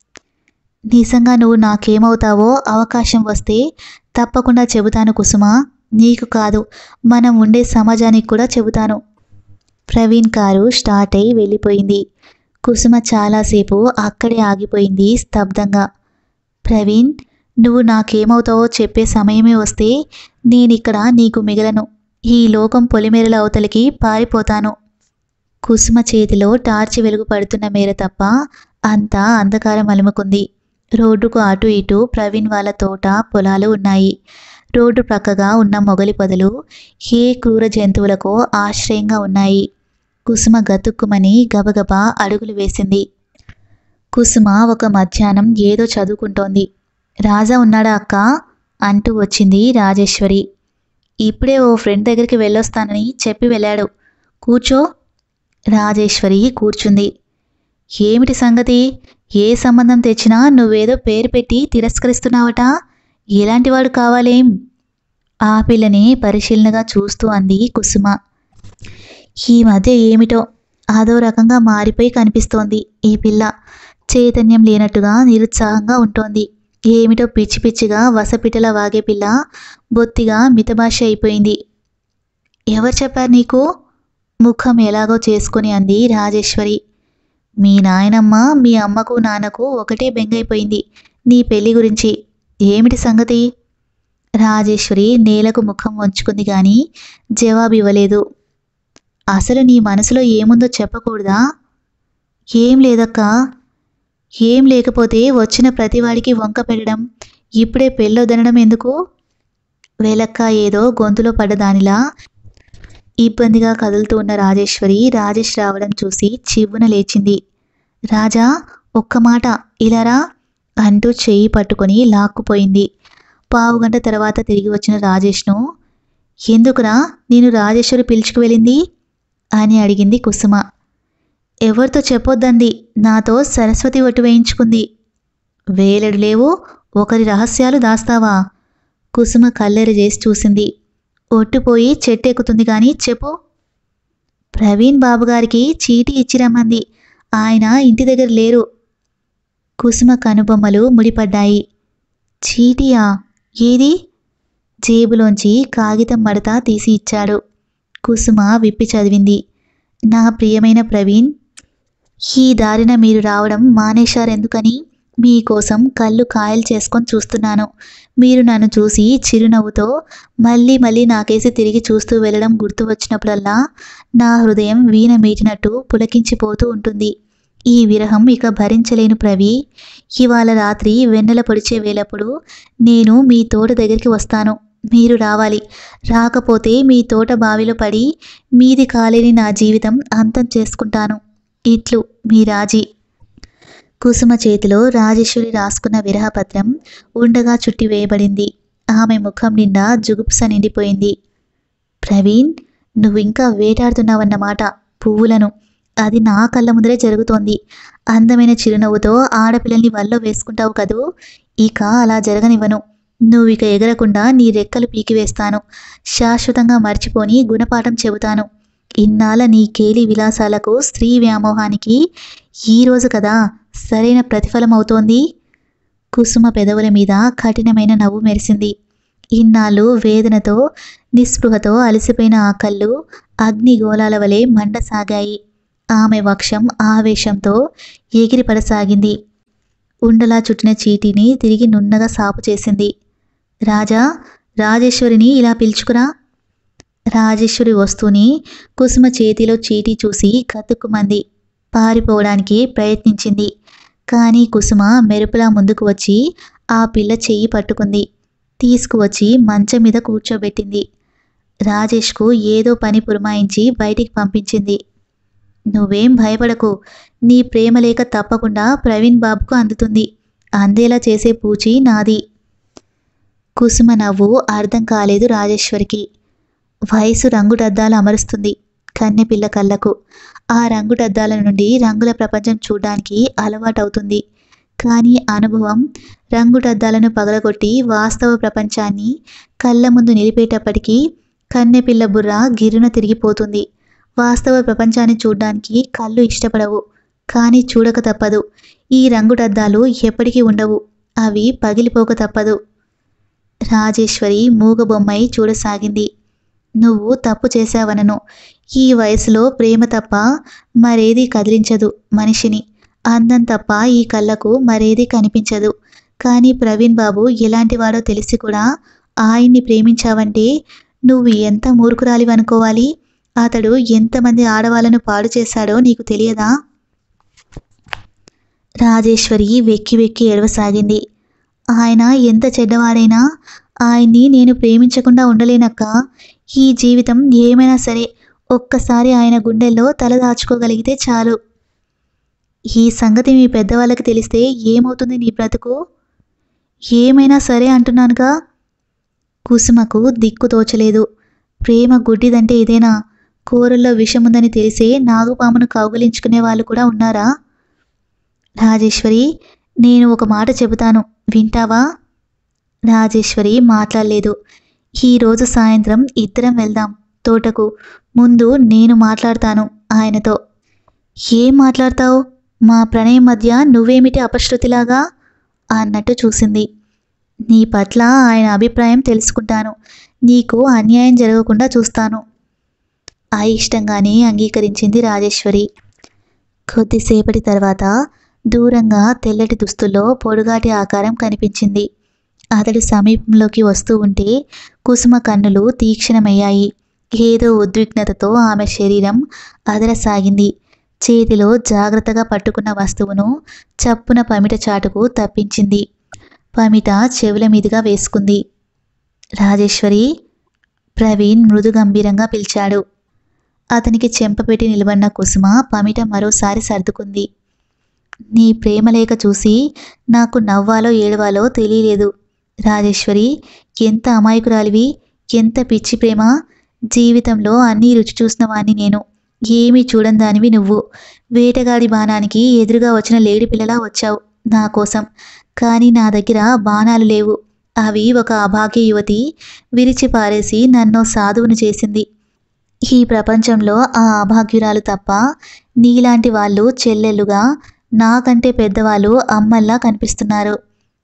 నిజంగా నువ్వు నాకేమవుతావో అవకాశం వస్తే తప్పకుండా చెబుతాను కుసుమ. నీకు కాదు, మనం ఉండే సమాజానికి కూడా చెబుతాను. ప్రవీణ్ కారు స్టార్ట్ అయి వెళ్ళిపోయింది. కుసుమ చాలాసేపు అక్కడే ఆగిపోయింది స్తబ్దంగా. ప్రవీణ్, నువ్వు నాకేమవుతావో చెప్పే సమయమే వస్తే నేనిక్కడ నీకు మిగలను. ఈ లోకం పొలిమేరల అవతలికి పారిపోతాను. కుసుమ చేతిలో టార్చి వెలుగు పడుతున్న మేర తప్ప అంతా అంధకారం అలుముకుంది. రోడ్డుకు అటు ఇటు ప్రవీణ్ వాళ్ళ తోట, పొలాలు ఉన్నాయి. రోడ్డు ప్రక్కగా ఉన్న మొగలి పొదలు ఏ క్రూర జంతువులకో ఆశ్రయంగా ఉన్నాయి. కుసుమ గతుక్కుమని గబగబా అడుగులు వేసింది. కుసుమ ఒక మధ్యాహ్నం ఏదో చదువుకుంటోంది. రాజా ఉన్నాడా అక్క అంటూ వచ్చింది రాజేశ్వరి. ఇప్పుడే ఓ ఫ్రెండ్ దగ్గరికి వెళ్ళొస్తానని చెప్పి వెళ్ళాడు. కూర్చో. రాజేశ్వరి కూర్చుంది. ఏమిటి సంగతి? ఏ సంబంధం తెచ్చినా నువ్వేదో పేరు పెట్టి తిరస్కరిస్తున్నావట. ఎలాంటివాడు కావాలేం? ఆ పిల్లని పరిశీలనగా చూస్తూ అంది కుసుమ. ఈ మధ్య ఏమిటో అదో రకంగా మారిపోయి కనిపిస్తోంది ఈ పిల్ల. చైతన్యం లేనట్టుగా నిరుత్సాహంగా ఉంటోంది. ఏమిటో పిచ్చి పిచ్చిగా వసపిటలా వాగే పిల్ల బొత్తిగా మితభాష అయిపోయింది. ఎవరు చెప్పారు నీకు? ముఖం ఎలాగో చేసుకుని అంది రాజేశ్వరి. మీ నాయనమ్మ మీ అమ్మకు నాన్నకు ఒకటే బెంగైపోయింది నీ పెళ్లి గురించి. ఏమిటి సంగతి? రాజేశ్వరి నేలకు ముఖం వంచుకుంది గాని జవాబు ఇవ్వలేదు. అసలు నీ మనసులో ఏముందో చెప్పకూడదా? ఏం లేదక్కా. ఏం లేకపోతే వచ్చిన ప్రతివాడికి వంక పెట్టడం, ఇప్పుడే పెళ్ళొద్దనడం ఎందుకు? వేలక్క ఏదో గొంతులో పడ్డదానిలా ఇబ్బందిగా కదులుతూ ఉన్న రాజేశ్వరి రాజేష్ రావడం చూసి చివ్వున లేచింది. రాజా, ఒక్క మాట ఇలారా అంటూ చెయ్యి పట్టుకొని లాక్కుపోయింది. పావుగంట తర్వాత తిరిగి వచ్చిన రాజేష్ను, ఎందుకురా నేను రాజేశ్వరి పిలుచుకు వెళ్ళింది అని అడిగింది కుసుమ. ఎవరితో చెప్పొద్దంది, నాతో సరస్వతి ఒట్టు వేయించుకుంది. వేలెడు లేవు, ఒకరి రహస్యాలు దాస్తావా? కుసుమ కల్లెరు చేసి చూసింది. ఒట్టుపోయి చెట్టెక్కుతుంది గాని చెప్పు. ప్రవీణ్ బాబుగారికి చీటీ ఇచ్చిరమ్మంది, ఆయన ఇంటి దగ్గర లేరు. కుసుమ కనుబొమ్మలు ముడిపడ్డాయి. చీటీయా? ఏది? జేబులోంచి కాగితం మడత తీసి ఇచ్చాడు. కుసుమ విప్పి చదివింది. నా ప్రియమైన ప్రవీణ్, ఈ దారిన మీరు రావడం మానేశారెందుకని మీకోసం కళ్ళు కాయలు చేసుకొని చూస్తున్నాను. మీరు నన్ను చూసి చిరునవ్వుతో మళ్ళీ మళ్ళీ నాకేసి తిరిగి చూస్తూ వెళ్ళడం గుర్తు వచ్చినప్పుడల్లా నా హృదయం వీణ మీటినట్టు పులకించిపోతూ ఉంటుంది. ఈ విరహం ఇక భరించలేను ప్రవీ. ఇవాళ రాత్రి వెన్నెల పొడిచే వేళప్పుడు నేను మీ తోట దగ్గరికి వస్తాను. మీరు రావాలి. రాకపోతే మీ తోట బావిలో పడి మీది కాలేని నా జీవితం అంతం చేసుకుంటాను. ఇట్లు మీ రాజీ. కుసుమ చేతిలో రాజేశ్వరి రాసుకున్న విరహపత్రం ఉండగా చుట్టి వేయబడింది. ఆమె ముఖం నిండా జుగుప్స నిండిపోయింది. ప్రవీణ్, నువ్వు ఇంకా వేటాడుతున్నావన్నమాట పువ్వులను. అది నా కళ్ళ ముందరే జరుగుతోంది. అందమైన చిరునవ్వుతో ఆడపిల్లల్ని వల్లో వేసుకుంటావు కదూ, ఇక అలా జరగనివ్వను. నువ్వు ఇక ఎగరకుండా నీ రెక్కలు పీకివేస్తాను. శాశ్వతంగా మర్చిపోని గుణపాఠం చెబుతాను. ఇన్నాళ్ళ నీ కేలి విలాసాలకు, స్త్రీ వ్యామోహానికి ఈరోజు కదా సరైన ప్రతిఫలం అవుతోంది. కుసుమ పెదవుల మీద కఠినమైన నవ్వు మెరిసింది. ఇన్నాళ్ళు వేదనతో నిస్పృహతో అలసిపోయిన ఆ కళ్ళు అగ్నిగోళాల వలె మండసాగాయి. ఆమె వక్షం ఆవేశంతో ఎగిరిపడసాగింది. ఉండలా చుట్టిన చీటీని తిరిగి నున్నగా సాపు చేసింది. రాజా, రాజేశ్వరిని ఇలా పిలుచుకురా. రాజేశ్వరి వస్తూనే కుసుమ చేతిలో చీటీ చూసి కతుక్కుమంది. పారిపోవడానికి ప్రయత్నించింది. కానీ కుసుమ మెరుపులా ముందుకు వచ్చి ఆ పిల్ల చెయ్యి పట్టుకుంది. తీసుకువచ్చి మంచం మీద కూర్చోబెట్టింది. రాజేష్కు ఏదో పని పురమాయించి బయటికి పంపించింది. నువ్వేం భయపడకు, నీ ప్రేమలేఖ తప్పకుండా ప్రవీణ్ బాబుకు అందుతుంది. అందేలా చేసే పూచి నాది. కుసుమ నవ్వు అర్థం కాలేదు రాజేశ్వరికి. వయసు రంగుటద్దాలు అమరుస్తుంది కన్నెపిల్ల కళ్ళకు. ఆ రంగుటద్దాల నుండి రంగుల ప్రపంచం చూడ్డానికి అలవాటవుతుంది. కానీ అనుభవం రంగుటద్దాలను పగలగొట్టి వాస్తవ ప్రపంచాన్ని కళ్ళ ముందు నిలిపేటప్పటికీ కన్నెపిల్ల బుర్ర గిర్రున తిరిగిపోతుంది. వాస్తవ ప్రపంచాన్ని చూడ్డానికి కళ్ళు ఇష్టపడవు, కానీ చూడక తప్పదు. ఈ రంగుటద్దాలు ఎప్పటికీ ఉండవు, అవి పగిలిపోక తప్పదు. రాజేశ్వరి మూగబొమ్మై చూడసాగింది. నువ్వు తప్పు చేశావనను. ఈ వయసులో ప్రేమ తప్ప మరేదీ కదిలించదు మనిషిని. అందం తప్ప ఈ కళ్ళకు మరేదీ కనిపించదు. కానీ ప్రవీణ్ బాబు ఎలాంటివాడో తెలిసి కూడా ఆయన్ని ప్రేమించావంటే నువ్వు ఎంత మూర్ఖురాలివనుకోవాలి. అతడు ఎంతమంది ఆడవాళ్లను పాడు చేశాడో నీకు తెలియదా? రాజేశ్వరి వెక్కి వెక్కి ఏడవసాగింది. ఆయన ఎంత చెడ్డవాడైనా ఆయన్ని నేను ప్రేమించకుండా ఉండలేనక్క. ఈ జీవితం ఏమైనా సరే ఒక్కసారి ఆయన గుండెల్లో తల దాచుకోగలిగితే చాలు. ఈ సంగతి మీ పెద్దవాళ్ళకి తెలిస్తే ఏమవుతుంది నీ బ్రతుకు? ఏమైనా సరే అంటున్నానుగా. కుసుమకు దిక్కు తోచలేదు. ప్రేమ గుడ్డిదంటే ఇదేనా? కూరల్లో విషముందని తెలిసే నాగుపామును కౌగిలించుకునే వాళ్ళు కూడా ఉన్నారా? రాజేశ్వరి, నేను ఒక మాట చెబుతాను, వింటావా? రాజేశ్వరి మాట్లాడలేదు. ఈరోజు సాయంత్రం ఇద్దరం వెళ్దాం తోటకు. ముందు నేను మాట్లాడతాను ఆయనతో. ఏం మాట్లాడతావు? మా ప్రణయం మధ్య నువ్వేమిటి అపశృతిలాగా అన్నట్టు చూసింది. నీ పట్ల ఆయన అభిప్రాయం తెలుసుకుంటాను. నీకు అన్యాయం జరగకుండా చూస్తాను. అయిష్టంగానే అంగీకరించింది రాజేశ్వరి. కొద్దిసేపటి తర్వాత దూరంగా తెల్లటి దుస్తుల్లో పొడుగాటి ఆకారం కనిపించింది. అతడు సమీపంలోకి వస్తూ ఉంటే కుసుమ కన్నులు తీక్షణమయ్యాయి. ఏదో ఉద్విగ్నతతో ఆమె శరీరం అదరసాగింది. చేతిలో జాగ్రత్తగా పట్టుకున్న వస్తువును చప్పున పమిట చాటుకు తప్పించింది. పమిట చెవుల మీదుగా వేసుకుంది. రాజేశ్వరి, ప్రవీణ్ మృదు గంభీరంగా పిలిచాడు. అతనికి చెంపపెట్టి నిలబడిన కుసుమ పమిట మరోసారి సర్దుకుంది. నీ ప్రేమలేఖ చూసి నాకు నవ్వాలో ఏడవాలో తెలియలేదు రాజేశ్వరి. ఎంత అమాయకురాలివి, ఎంత పిచ్చి ప్రేమ. జీవితంలో అన్నీ రుచి చూసిన వాణ్ణి నేను, ఏమీ చూడని దానివి నువ్వు. వేటగాడి బాణానికి ఎదురుగా వచ్చిన లేడి పిల్లలా వచ్చావు నా కోసం. కానీ నా దగ్గర బాణాలు లేవు. అవి ఒక అభాగ్య యువతి విరిచి పారేసి నన్ను సాధువును చేసింది. ఈ ప్రపంచంలో ఆ అభాగ్యురాలు తప్ప నీలాంటి వాళ్ళు చెల్లెళ్ళుగా, నాకంటే పెద్దవాళ్ళు అమ్మల్లా కనిపిస్తున్నారు.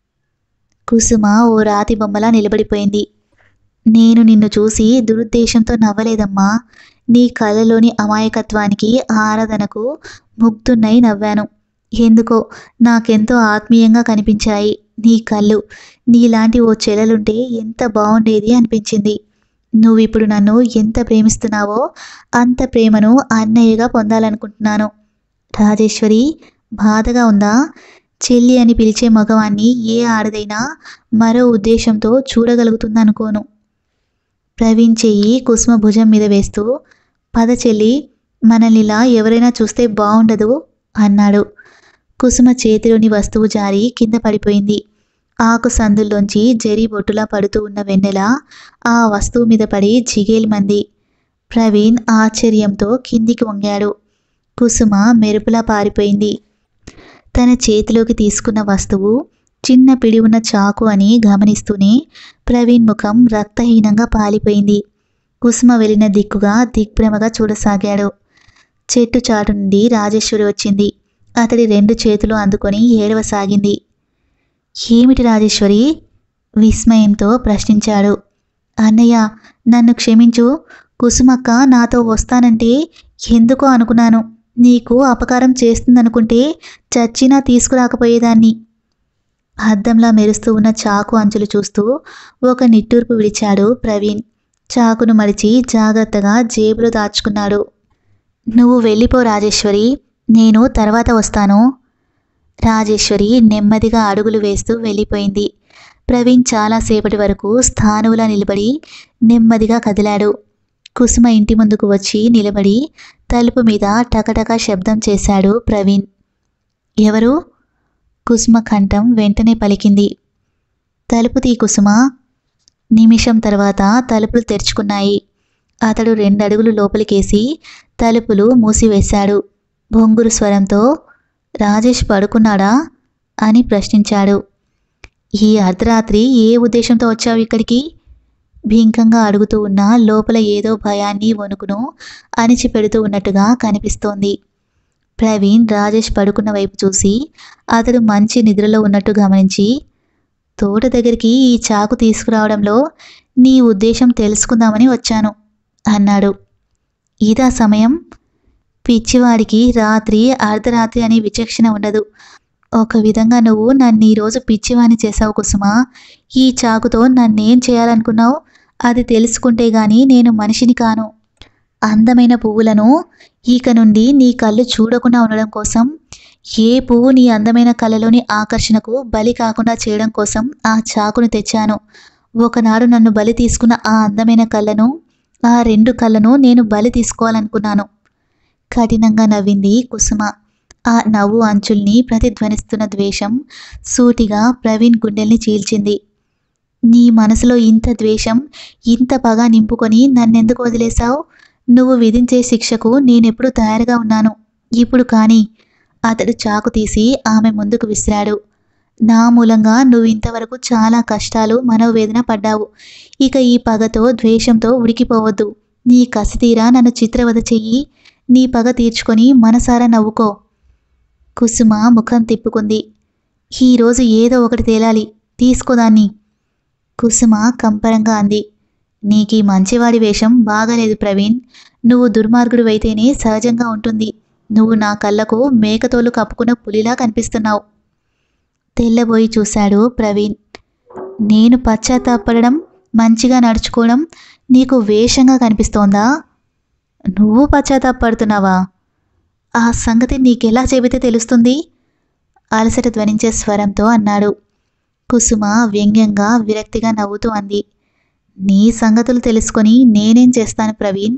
కుసుమ ఓ రాతి బొమ్మలా నిలబడిపోయింది. నేను నిన్ను చూసి దురుద్దేశంతో నవ్వలేదమ్మా. నీ కళ్ళలోని అమాయకత్వానికి, ఆరాధనకు ముగ్ధున్నై నవ్వాను. ఎందుకో నాకెంతో ఆత్మీయంగా కనిపించాయి నీ కళ్ళు. నీలాంటి ఓ చెల్లెలుంటే ఎంత బాగుండేది అనిపించింది. నువ్విప్పుడు నన్ను ఎంత ప్రేమిస్తున్నావో అంత ప్రేమను అన్నయ్యగా పొందాలనుకుంటున్నాను. రాజేశ్వరి, బాధగా ఉందా? చెల్లి అని పిలిచే మగవాన్ని ఏ ఆడదైనా మరో ఉద్దేశంతో చూడగలుగుతుందనుకోను. ప్రవీణ్ చెయ్యి కుసుమ భుజం మీద వేస్తూ, పద చెల్లి, మనల్నిలా ఎవరైనా చూస్తే బాగుండదు అన్నాడు. కుసుమ చేతిలోని వస్తువు జారి కింద పడిపోయింది. ఆకు సందుల్లోంచి జరీ బొట్టులా పడుతూ ఉన్న వెన్నెల ఆ వస్తువు మీద పడి జిగేల్మంది. ప్రవీణ్ ఆశ్చర్యంతో కిందికి వంగాడు. కుసుమ మెరుపులా పారిపోయింది. తన చేతిలోకి తీసుకున్న వస్తువు చిన్న పిడి ఉన్న చాకు అని గమనిస్తూనే ప్రవీణ్ ముఖం రక్తహీనంగా పాలిపోయింది. కుసుమ వెళ్ళిన దిక్కుగా దిగ్భ్రమగా చూడసాగాడు. చెట్టు చాటు నుండి రాజేశ్వరి వచ్చింది. అతడి రెండు చేతులు అందుకొని ఏడవసాగింది. ఏమిటి రాజేశ్వరి? విస్మయంతో ప్రశ్నించాడు. అన్నయ్య, నన్ను క్షమించు. కుసుమక్క నాతో వస్తానంటే ఎందుకో అనుకున్నాను. నీకు అపకారం చేస్తుందనుకుంటే చచ్చినా తీసుకురాకపోయేదాన్ని. అద్దంలా మెరుస్తూ ఉన్న చాకు అంచులు చూస్తూ ఒక నిట్టూర్పు విడిచాడు ప్రవీణ్. చాకును మడిచి జాగ్రత్తగా జేబులో దాచుకున్నాడు. నువ్వు వెళ్ళిపో రాజేశ్వరి, నేను తర్వాత వస్తాను. రాజేశ్వరి నెమ్మదిగా అడుగులు వేస్తూ వెళ్ళిపోయింది. ప్రవీణ్ చాలాసేపటి వరకు స్థానువులా నిలబడి నెమ్మదిగా కదిలాడు. కుసుమ ఇంటి ముందుకు వచ్చి నిలబడి తలుపు మీద టకటకా శబ్దం చేశాడు ప్రవీణ్. ఎవరు? కుసుమ కంఠం వెంటనే పలికింది. తలుపు తీ కుసుమ. నిమిషం తర్వాత తలుపులు తెరుచుకున్నాయి. అతడు రెండడుగులు లోపలికేసి తలుపులు మూసివేశాడు. బొంగురు స్వరంతో రాజేష్ పడుకున్నాడా అని ప్రశ్నించాడు. ఈ అర్ధరాత్రి ఏ ఉద్దేశంతో వచ్చావు ఇక్కడికి? భీంకంగా అడుగుతూ ఉన్న లోపల ఏదో భయాన్ని వణుకును అణిచిపెడుతూ ఉన్నట్టుగా కనిపిస్తోంది. ప్రవీణ్ రాజేష్ పడుకున్న వైపు చూసి అతడు మంచి నిద్రలో ఉన్నట్టు గమనించి, తోట దగ్గరికి ఈ చాకు తీసుకురావడంలో నీ ఉద్దేశం తెలుసుకుందామని వచ్చాను అన్నాడు. ఇదా సమయం? పిచ్చివాడికి రాత్రి అర్ధరాత్రి అనే విచక్షణ ఉండదు. ఒక విధంగా నువ్వు నన్ను ఈరోజు పిచ్చివాణ్ణి చేశావు కుసుమా. ఈ చాకుతో నన్నేం చేయాలనుకున్నావు? అది తెలుసుకుంటే గాని నేను మనిషిని కాను. అందమైన పువ్వులను ఇక నుండి నీ కళ్ళు చూడకుండా ఉండడం కోసం, ఏ పువ్వు నీ అందమైన కళ్ళలోని ఆకర్షణకు బలి కాకుండా చేయడం కోసం ఆ చాకును తెచ్చాను. ఒకనాడు నన్ను బలి తీసుకున్న ఆ అందమైన కళ్ళను, ఆ రెండు కళ్ళను నేను బలి తీసుకోవాలనుకున్నాను. కఠినంగా నవ్వింది కుసుమ. ఆ నవ్వు అంచుల్ని ప్రతిధ్వనిస్తున్న ద్వేషం సూటిగా ప్రవీణ్ గుండెల్ని చీల్చింది. నీ మనసులో ఇంత ద్వేషం, ఇంత పగ నింపుకొని నన్నెందుకు వదిలేశావు? నువ్వు విధించే శిక్షకు నేనెప్పుడు తయారుగా ఉన్నాను. ఇప్పుడు కానీ. అతడు చాకు తీసి ఆమె ముందుకు విసిరాడు. నా మూలంగా నువ్వు ఇంతవరకు చాలా కష్టాలు, మనోవేదన పడ్డావు. ఇక ఈ పగతో, ద్వేషంతో ఉడికిపోవద్దు. నీ కసితీరా నన్ను చిత్రవద చెయ్యి. నీ పగ తీర్చుకొని మనసారా నవ్వుకో. కుసుమ ముఖం తిప్పుకుంది. ఈరోజు ఏదో ఒకటి తేలాలి, తీసుకోదాన్ని. కుసుమ కంపరంగా అంది. నీకీ మంచివాడి వేషం బాగాలేదు ప్రవీణ్. నువ్వు దుర్మార్గుడివైతేనే సహజంగా ఉంటుంది. నువ్వు నా కళ్ళకు మేకతోలు కప్పుకున్న పులిలా కనిపిస్తున్నావు. తెల్లబోయి చూశాడు ప్రవీణ్. నేను పశ్చాత్తాపడడం, మంచిగా నడుచుకోవడం నీకు వేషంగా కనిపిస్తోందా? నువ్వు పశ్చాత్తాపడుతున్నావా? ఆ సంగతి నీకెలా చెబితే తెలుస్తుంది? అలసట ధ్వనించే స్వరంతో అన్నాడు. కుసుమ వ్యంగ్యంగా విరక్తిగా నవ్వుతూ అంది. నీ సంగతులు తెలుసుకొని నేనేం చేస్తాను ప్రవీణ్?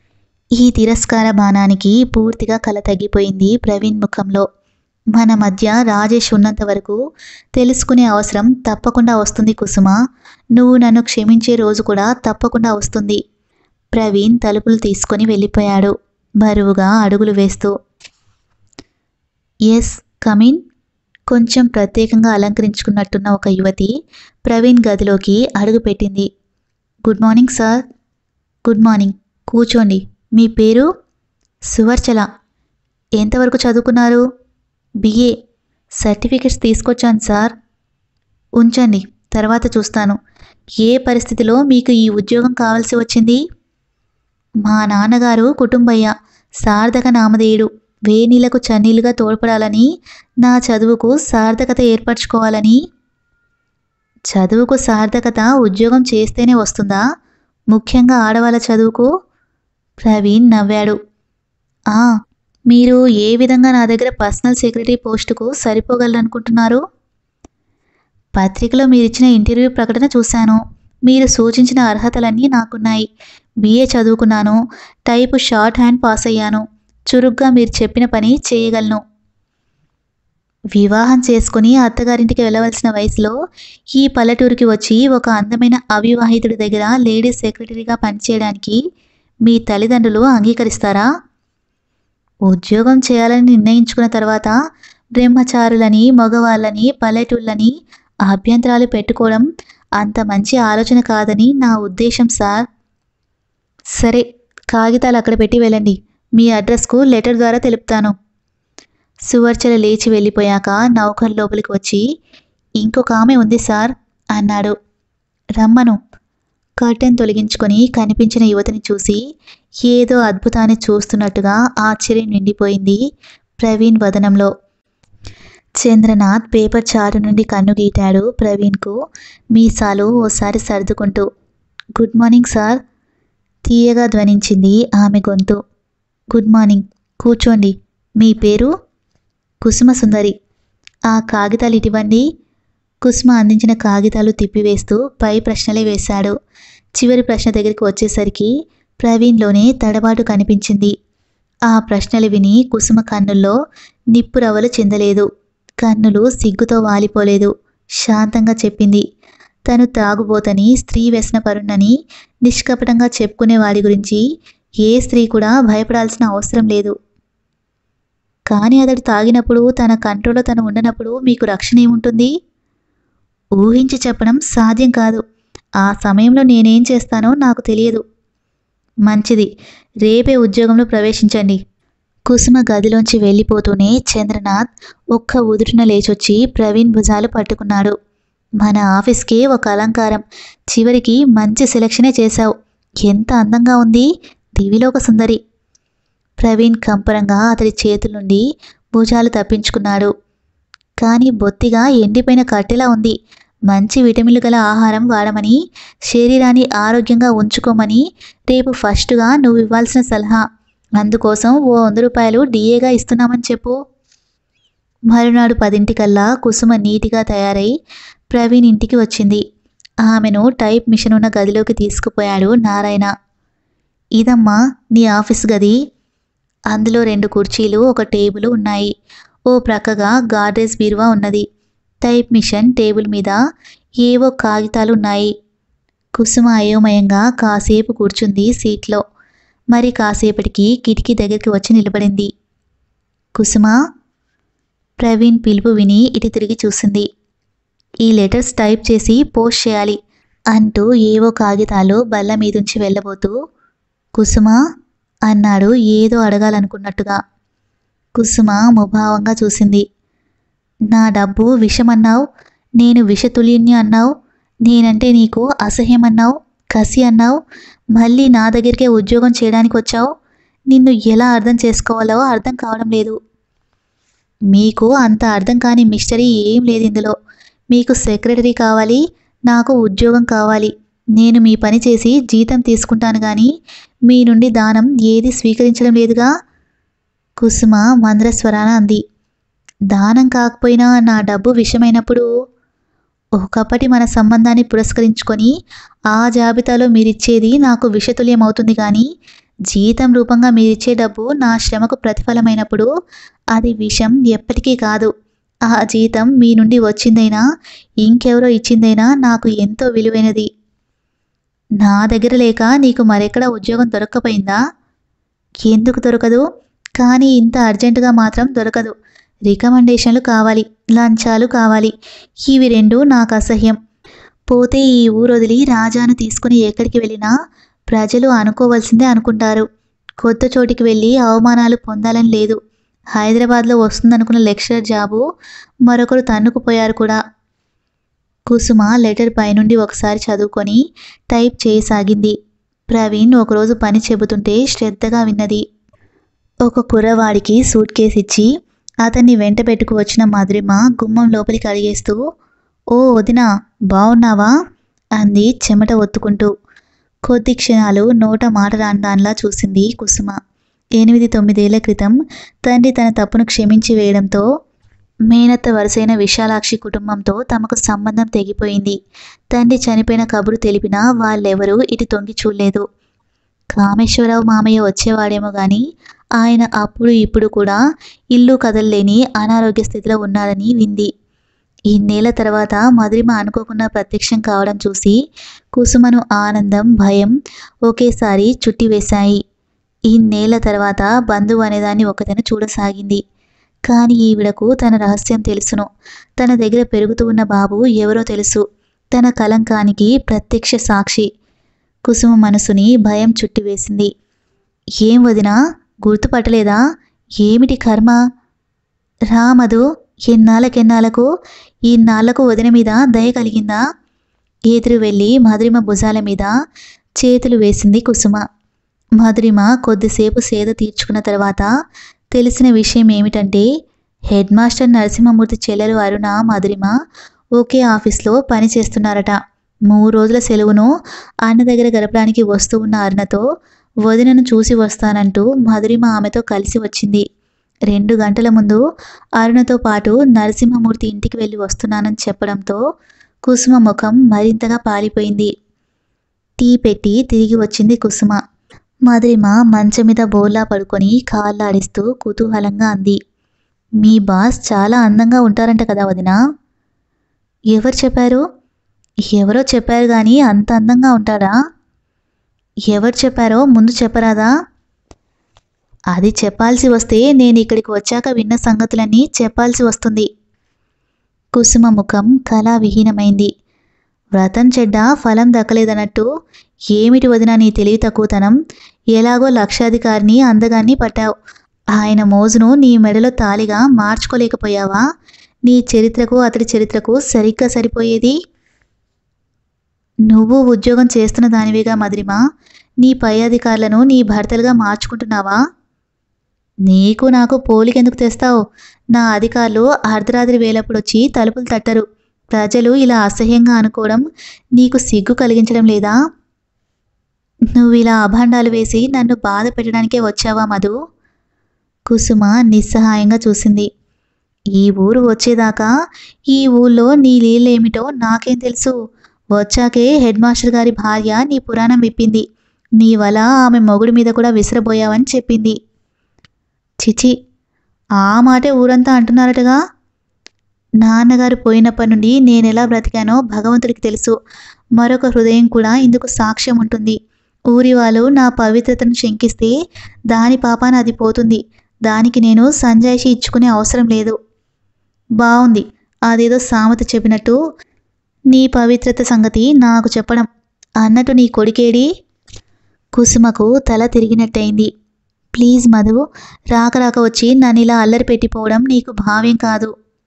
ఈ తిరస్కార బాణానికి పూర్తిగా కల తగ్గిపోయింది ప్రవీణ్ ముఖంలో. మన మధ్య రాజేష్ ఉన్నంత వరకు తెలుసుకునే అవసరం తప్పకుండా వస్తుంది కుసుమ. నువ్వు నన్ను క్షమించే రోజు కూడా తప్పకుండా వస్తుంది. ప్రవీణ్ తలుపులు తీసుకొని వెళ్ళిపోయాడు, బరువుగా అడుగులు వేస్తూ. Yes come in. కొంచెం ప్రత్యేకంగా అలంకరించుకున్నట్టున్న ఒక యువతి ప్రవీణ్ గదిలోకి అడుగుపెట్టింది. Good morning sir. Good morning. కూర్చోండి. మీ పేరు? సువర్చల. ఎంతవరకు చదువుకున్నారు? బిఏ. సర్టిఫికెట్స్ తీసుకొచ్చాను సార్. ఉంచండి, తర్వాత చూస్తాను. ఏ పరిస్థితిలో మీకు ఈ ఉద్యోగం కావాల్సి వచ్చింది? మా నాన్నగారు కుటుంబయ్య, సార్థక నామధేయుడు. వేనీళ్లకు చన్నీళ్లుగా తోడ్పడాలని, నా చదువుకు సార్థకత ఏర్పరచుకోవాలని. చదువుకు సార్థకత ఉద్యోగం చేస్తేనే వస్తుందా? ముఖ్యంగా ఆడవాళ్ళ చదువుకు? ప్రవీణ్ నవ్వాడు. ఆ, మీరు ఏ విధంగా నా దగ్గర పర్సనల్ సెక్రటరీ పోస్టుకు సరిపోగలరనుకుంటున్నారు? పత్రికలో మీరిచ్చిన ఇంటర్వ్యూ ప్రకటన చూశాను. మీరు సూచించిన అర్హతలన్నీ నాకున్నాయి. బిఏ చదువుకున్నాను. టైపు షార్ట్ హ్యాండ్ పాస్ అయ్యాను. చురుగ్గా మీరు చెప్పిన పని చేయగలను. వివాహం చేసుకుని అత్తగారింటికి వెళ్ళవలసిన వయసులో ఈ పల్లెటూరికి వచ్చి ఒక అందమైన అవివాహితుడి దగ్గర లేడీ సెక్రటరీగా పనిచేయడానికి మీ తల్లిదండ్రులు అంగీకరిస్తారా? ఉద్యోగం చేయాలని నిర్ణయించుకున్న తర్వాత బ్రహ్మచారులని, మగవాళ్ళని, పల్లెటూళ్ళని అభ్యంతరాలు పెట్టుకోవడం అంత మంచి ఆలోచన కాదని నా ఉద్దేశం సార్. సరే, కాగితాలు అక్కడ పెట్టి వెళ్ళండి. మీ అడ్రస్కు లెటర్ ద్వారా తెలుపుతాను. సువర్చల లేచి వెళ్ళిపోయాక నౌకర్ లోపలికి వచ్చి, ఇంకొక ఆమె ఉంది సార్ అన్నాడు. రమ్మను. కర్టెన్ తొలగించుకొని కనిపించిన యువతిని చూసి ఏదో అద్భుతాన్ని చూస్తున్నట్టుగా ఆశ్చర్యం నిండిపోయింది ప్రవీణ్ వదనంలో. చంద్రనాథ్ పేపర్ చాటు నుండి కన్ను గీటాడు ప్రవీణ్కు మీసాలు ఓసారి సర్దుకుంటూ. గుడ్ మార్నింగ్ సార్, తీయగా ధ్వనించింది ఆమె గొంతు. గుడ్ మార్నింగ్, కూర్చోండి. మీ పేరు? కుసుమ సుందరి. ఆ కాగితాలు ఇటివ్వండి. కుసుమ అందించిన కాగితాలు తిప్పివేస్తూ పై ప్రశ్నలే వేశాడు. చివరి ప్రశ్న దగ్గరికి వచ్చేసరికి ప్రవీణ్లోనే తడబాటు కనిపించింది. ఆ ప్రశ్నలు విని కుసుమ కన్నుల్లో నిప్పురవ్వలు చెందలేదు. కన్నులు సిగ్గుతో వాలిపోలేదు. శాంతంగా చెప్పింది. తను త్రాగుబోతని, స్త్రీ వ్యసనపరుణని నిష్కపటంగా చెప్పుకునే వాడి గురించి ఏ స్త్రీ కూడా భయపడాల్సిన అవసరం లేదు. కానీ అతడు తాగినప్పుడు, తన కంట్రోల్లో తను ఉండనప్పుడు మీకు రక్షణ ఏముంటుంది? ఊహించి చెప్పడం సాధ్యం కాదు. ఆ సమయంలో నేనేం చేస్తానో నాకు తెలియదు. మంచిది, రేపే ఉద్యోగంలో ప్రవేశించండి. కుసుమ గదిలోంచి వెళ్ళిపోతూనే చంద్రనాథ్ ఒక్క ఉదుటున లేచొచ్చి ప్రవీణ్ భుజాలు పట్టుకున్నాడు. మన ఆఫీస్కే ఒక అలంకారం. చివరికి మంచి సెలక్షనే చేశావు. ఎంత అందంగా ఉంది, దివిలోక సుందరి. ప్రవీణ్ కంపరంగా అతడి చేతుల నుండి భుజాలు తప్పించుకున్నాడు. కానీ బొత్తిగా ఎండిపోయిన కట్టెలా ఉంది. మంచి విటమిన్లు గల ఆహారం వాడమని, శరీరాన్ని ఆరోగ్యంగా ఉంచుకోమని రేపు ఫస్ట్గా నువ్వు ఇవ్వాల్సిన సలహా. అందుకోసం ఓ వంద రూపాయలు డిఏగా ఇస్తున్నామని చెప్పు. మరునాడు పదింటికల్లా కుసుమ నీటిగా తయారై ప్రవీణ్ ఇంటికి వచ్చింది. ఆమెను టైప్ మిషన్ ఉన్న గదిలోకి తీసుకుపోయాడు నారాయణ. ఇదమ్మా నీ ఆఫీస్ గది. అందులో రెండు కుర్చీలు, ఒక టేబుల్ ఉన్నాయి. ఓ ప్రక్కగా గార్డేజ్ బీరువా ఉన్నది. టైప్ మిషన్ టేబుల్ మీద ఏవో కాగితాలున్నాయి. కుసుమ అయోమయంగా కాసేపు కూర్చుంది సీట్లో. మరి కాసేపటికి కిటికీ దగ్గరికి వచ్చి నిలబడింది. కుసుమ. ప్రవీణ్ పిలుపు విని ఇటు తిరిగి చూసింది. ఈ లెటర్స్ టైప్ చేసి పోస్ట్ చేయాలి అంటూ ఏవో కాగితాలు బల్ల మీదుంచి వెళ్ళబోతూ కుసుమ అన్నాడు ఏదో అడగాలనుకున్నట్టుగా. కుసుమ ముభావంగా చూసింది. నా డబ్బు విషమన్నావు, నేను విషతుల్యుణ్ణి అన్నావు, నేనంటే నీకు అసహ్యం అన్నావు, కసి అన్నావు, మళ్ళీ నా దగ్గరికే ఉద్యోగం చేయడానికి వచ్చావు. నిన్ను ఎలా అర్థం చేసుకోవాలో అర్థం కావడం లేదు. మీకు అంత అర్థం కాని మిస్టరీ ఏం లేదు ఇందులో. మీకు సెక్రటరీ కావాలి, నాకు ఉద్యోగం కావాలి. నేను మీ పని చేసి జీతం తీసుకుంటాను కానీ మీ నుండి దానం ఏది స్వీకరించడం లేదుగా. కుసుమ మంద్రస్వరాన అంది. దానం కాకపోయినా నా డబ్బు విషమైనప్పుడు ఒకప్పటి మన సంబంధాన్ని పురస్కరించుకొని ఆ జాబితాలో మీరిచ్చేది నాకు విషతుల్యమవుతుంది కానీ జీతం రూపంగా మీరిచ్చే డబ్బు నా శ్రమకు ప్రతిఫలమైనప్పుడు అది విషం ఎప్పటికీ కాదు. ఆ జీతం మీ నుండి వచ్చిందైనా ఇంకెవరో ఇచ్చిందైనా నాకు ఎంతో విలువైనది. నా దగ్గర లేక నీకు మరెక్కడ ఉద్యోగం దొరక్కపోయిందా? ఎందుకు దొరకదు? కానీ ఇంత అర్జెంటుగా మాత్రం దొరకదు. రికమెండేషన్లు కావాలి, లంచాలు కావాలి. ఇవి రెండు నాకు అసహ్యం. పోతే ఈ ఊరు వదిలి రాజాను తీసుకుని ఎక్కడికి వెళ్ళినా ప్రజలు అనుకోవాల్సిందే అనుకుంటారు. కొత్త చోటికి వెళ్ళి అవమానాలు పొందాలని లేదు. హైదరాబాద్లో వస్తుందనుకున్న లెక్చరర్ జాబు మరొకరు తన్నుకుపోయారు కూడా. కుసుమ లెటర్ పైనుండి ఒకసారి చదువుకొని టైప్ చేయసాగింది. ప్రవీణ్ ఒకరోజు పని చెబుతుంటే శ్రద్ధగా విన్నది. ఒక కుర్రవాడికి సూట్ కేసు ఇచ్చి అతన్ని వెంట పెట్టుకు వచ్చిన మధురిమ గుమ్మం లోపలికి అడిగేస్తూ, ఓ వదినా, బావున్నావా అంది చెమట ఒత్తుకుంటూ. కొద్ది క్షణాలు నోట మాట రాని దానిలా చూసింది కుసుమ. ఎనిమిది తొమ్మిదేళ్ల క్రితం తండ్రి తన తప్పును క్షమించి వేయడంతో మేనత్త వరుసైన విశాలాక్షి కుటుంబంతో తమకు సంబంధం తెగిపోయింది. తండ్రి చనిపోయిన కబురు తెలిపినా వాళ్ళెవరూ ఇటు తొంగి చూడలేదు. కామేశ్వరరావు మామయ్య వచ్చేవాడేమో గాని ఆయన అప్పుడు ఇప్పుడు కూడా ఇల్లు కదలలేని అనారోగ్య స్థితిలో ఉన్నారని వింది. ఇన్నేళ్ల తర్వాత మధురిమ అనుకోకుండా ప్రత్యక్షం కావడం చూసి కుసుమను ఆనందం, భయం ఒకేసారి చుట్టివేశాయి. ఇన్నేళ్ల తర్వాత బంధువు అనేదాన్ని ఒకతను చూడసాగింది. కానీ ఈవిడకు తన రహస్యం తెలుసును. తన దగ్గర పెరుగుతూ ఉన్న బాబు ఎవరో తెలుసు. తన కలంకానికి ప్రత్యక్ష సాక్షి. కుసుమ మనసుని భయం చుట్టివేసింది. ఏం వదినా, గుర్తుపట్టలేదా? ఏమిటి కర్మ? రామదు, ఎన్నాళ్ళకెన్నాళ్ళకు ఈనాళ్లకు వదిన మీద దయ కలిగిందా? ఎదురు వెళ్ళి మధురిమ భుజాల మీద చేతులు వేసింది కుసుమ. మధురిమ కొద్దిసేపు సేద తీర్చుకున్న తర్వాత తెలిసిన విషయం ఏమిటంటే హెడ్ మాస్టర్ నరసింహమూర్తి చెల్లెలు అరుణ, మధురిమ ఒకే ఆఫీస్లో పని చేస్తున్నారట. మూడు రోజుల సెలవును అన్న దగ్గర గడపడానికి వస్తూ ఉన్న అరుణతో వదినను చూసి వస్తానంటూ మధురిమ ఆమెతో కలిసి వచ్చింది. రెండు గంటల ముందు అరుణతో పాటు నరసింహమూర్తి ఇంటికి వెళ్ళి వస్తున్నానని చెప్పడంతో కుసుమ ముఖం మరింతగా పాలిపోయింది. టీ పెట్టి తిరిగి వచ్చింది కుసుమ. మధురిమ మంచం మీద బోర్లా పడుకొని కాళ్ళాడిస్తూ కుతూహలంగా అంది, మీ బాస్ చాలా అందంగా ఉంటారంట కదా వదినా? ఎవరు చెప్పారు? ఎవరో చెప్పారు కానీ అంత అందంగా ఉంటాడా? ఎవరు చెప్పారో ముందు చెప్పరాదా? అది చెప్పాల్సి వస్తే నేను ఇక్కడికి వచ్చాక విన్న సంగతులన్నీ చెప్పాల్సి వస్తుంది. కుసుమ ముఖం కళావిహీనమైంది. వ్రతం చెడ్డ ఫలం దక్కలేదన్నట్టు ఏమిటి వదినా నీ తెలివి తక్కువతనం? ఎలాగో లక్షాధికారిని అందగాన్ని పట్టావు. ఆయన మోజును నీ మెడలో తాలిగా మార్చుకోలేకపోయావా? నీ చరిత్రకు అతడి చరిత్రకు సరిగ్గా సరిపోయేది. నువ్వు ఉద్యోగం చేస్తున్న దానివిగా మధురిమ, నీ పై అధికారులను నీ భర్తలుగా మార్చుకుంటున్నావా? నీకు నాకు పోలికెందుకు తెస్తావు? నా అధికారులు అర్ధరాత్రి వేళప్పుడొచ్చి తలుపులు తట్టరు. ప్రజలు ఇలా అసహ్యంగా అనుకోవడం నీకు సిగ్గు కలిగించడం లేదా? నువ్వు ఇలా అభాండాలు వేసి నన్ను బాధ పెట్టడానికే వచ్చావా మధు? కుసుమ నిస్సహాయంగా చూసింది. ఈ ఊరు వచ్చేదాకా ఈ ఊళ్ళో నీ లీలేమిటో నాకేం తెలుసు? వచ్చాకే హెడ్ మాస్టర్ గారి భార్య నీ పురాణం విప్పింది. నీ వల్ల ఆమె మొగుడి మీద కూడా విసిరబోయావని చెప్పింది. చిచి, ఆ మాటే ఊరంతా అంటున్నారటగా. నాన్నగారు పోయినప్పటి నుండి నేనెలా బ్రతికానో భగవంతుడికి తెలుసు. మరొక హృదయం కూడా ఇందుకు సాక్ష్యం ఉంటుంది. ఊరి వాళ్ళు నా పవిత్రతను శంకిస్తే దాని పాపాన అది పోతుంది. దానికి నేను సంజాయిషి ఇచ్చుకునే అవసరం లేదు. బావుంది, అదేదో సామెత చెప్పినట్టు నీ పవిత్రత సంగతి నాకు చెప్పడం. అన్నట్టు నీ కొడుకేడి? కుసుమకు తల తిరిగినట్టయింది. ప్లీజ్ మధు, రాక రాక వచ్చి నన్ను ఇలా అల్లరి పెట్టిపోవడం నీకు భావ్యం కాదు.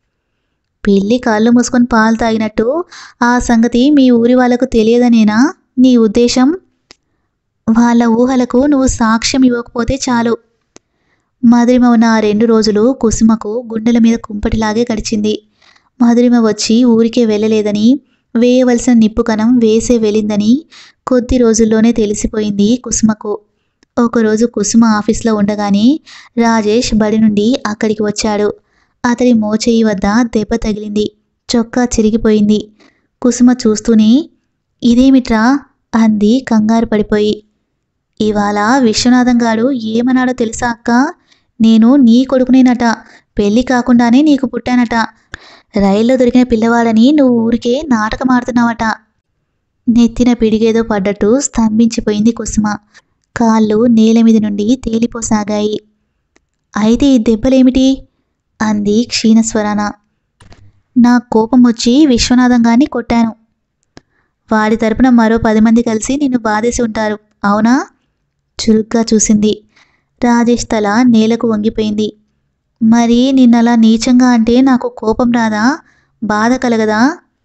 పెళ్ళి కళ్ళు మూసుకొని పాలు తాగినట్టు ఆ సంగతి మీ ఊరి వాళ్లకు తెలియదనేనా నీ ఉద్దేశం? వాళ్ళ ఊహలకు నువ్వు సాక్ష్యం ఇవ్వకపోతే చాలు. మధురిమ ఉన్న ఆ రెండు రోజులు కుసుమకు గుండెల మీద కుంపటిలాగే గడిచింది. మధురిమ వచ్చి ఊరికే వెళ్ళలేదని, వేయవలసిన నిప్పు కణం వేసే వెళ్ళిందని కొద్ది రోజుల్లోనే తెలిసిపోయింది కుసుమకు. ఒకరోజు కుసుమ ఆఫీస్లో ఉండగానే రాజేష్ బడి నుండి అక్కడికి వచ్చాడు. అతడి మోచేయి వద్ద దెబ్బ తగిలింది. చొక్కా చిరిగిపోయింది. కుసుమ చూస్తూనే ఇదేమిట్రా అంది కంగారు పడిపోయి. ఇవాళ విశ్వనాథం గాడు ఏమన్నాడో తెలుసా అక్క? నేను నీ కొడుకునేనట, పెళ్ళి కాకుండానే నీకు పుట్టానట, రైల్లో దొరికిన పిల్లవాడని నువ్వు ఊరికే నాటకం ఆడుతున్నావట. నెత్తిన పిడిగేదో పడ్డట్టు స్తంభించిపోయింది కుసుమ. కాళ్ళు నేల మీద నుండి తేలిపోసాగాయి. అయితే ఈ దెబ్బలేమిటి? అంది క్షీణస్వరాన. నా కోపం వచ్చి విశ్వనాథం గారిని కొట్టాను. వాడి తరపున మరో పది మంది కలిసి నిన్ను బాధేసి ఉంటారు, అవునా? చురుగ్గా చూసింది. రాజేష్ తల నేలకు వంగిపోయింది. మరి నిన్నలా నీచంగా అంటే నాకు కోపం రాదా? బాధ కలగదా?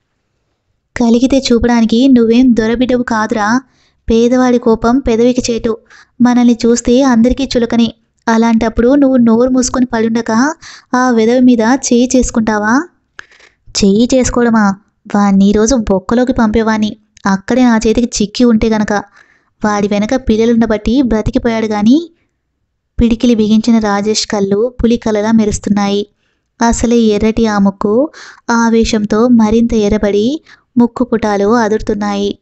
కలిగితే చూపడానికి నువ్వేం దొరబిడ్డవు కాదురా. పేదవాడి కోపం పెదవికి చేటు. మనల్ని చూస్తే అందరికీ చులకని. అలాంటప్పుడు నువ్వు నోరు మూసుకొని పడుండక ఆ వెదవి మీద చేయి చేసుకుంటావా? చెయ్యి చేసుకోవడమా? వాణ్ణి ఈరోజు బొక్కలోకి పంపేవాణ్ణి, అక్కడే నా చేతికి చిక్కి ఉంటే గనక. వాడి వెనక పిల్లలుండబట్టి బ్రతికిపోయాడు గాని. పిడికిలి బిగించిన రాజేష్ కళ్ళు పులి కలలా మెరుస్తున్నాయి. అసలే ఎర్రటి ఆ ముక్కు ఆవేశంతో మరింత ఎర్రబడి ముక్కు పుటాలు అదురుతున్నాయి.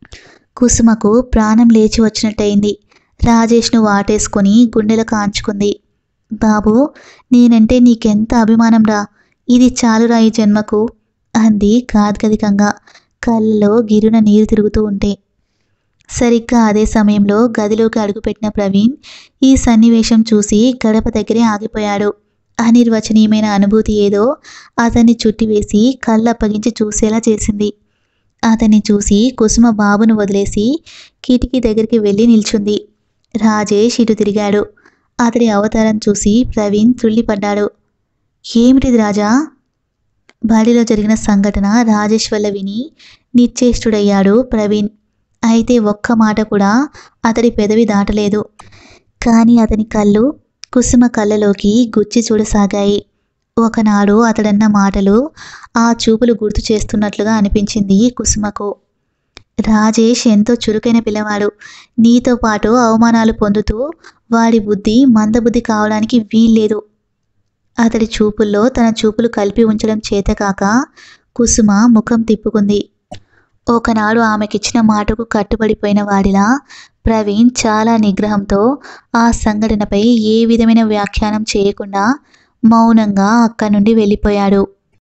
కుసుమకు ప్రాణం లేచి వచ్చినట్టయింది. రాజేష్ను వాటేసుకొని గుండెలు కాంచుకుంది. బాబు, నేనంటే నీకెంత అభిమానం రా. ఇది చాలురా ఈ జన్మకు అంది గాద్గదికంగా, కళ్ళలో గిరున నీరు తిరుగుతూ ఉంటే. సరిగ్గా అదే సమయంలో గదిలోకి అడుగుపెట్టిన ప్రవీణ్ ఈ సన్నివేశం చూసి గడప దగ్గరే ఆగిపోయాడు. అనిర్వచనీయమైన అనుభూతి ఏదో అతన్ని చుట్టివేసి కళ్ళప్పగించి చూసేలా చేసింది. అతన్ని చూసి కుసుమ బాబును వదిలేసి కిటికీ దగ్గరికి వెళ్ళి నిల్చుంది. రాజేష్ ఇటు తిరిగాడు. అతడి అవతారం చూసి ప్రవీణ్ త్రుళ్ళిపడ్డాడు. ఏమిటిది రాజా? బడిలో జరిగిన సంఘటన రాజేష్ వల్ల విని నిశ్చేష్టుడయ్యాడు ప్రవీణ్. అయితే ఒక్క మాట కూడా అతడి పెదవి దాటలేదు. కానీ అతని కళ్ళు కుసుమ కళ్ళలోకి గుచ్చి చూడసాగాయి. ఒకనాడు అతడన్న మాటలు ఆ చూపులు గుర్తు చేస్తున్నట్లుగా అనిపించింది కుసుమకు. రాజేష్ ఎంతో చురుకైన పిల్లవాడు. నీతో పాటు అవమానాలు పొందుతూ వాడి బుద్ధి మందబుద్ధి కావడానికి వీల్లేదు. అతడి చూపుల్లో తన చూపులు కలిపి ఉంచడం చేతకాక కుసుమ ముఖం తిప్పుకుంది. ఒకనాడు ఆమెకిచ్చిన మాటకు కట్టుబడిపోయిన వాడిలా ప్రవీణ్ చాలా నిగ్రహంతో ఆ సంఘటనపై ఏ విధమైన వ్యాఖ్యానం చేయకుండా మౌనంగా అక్కడి నుండి వెళ్ళిపోయాడు.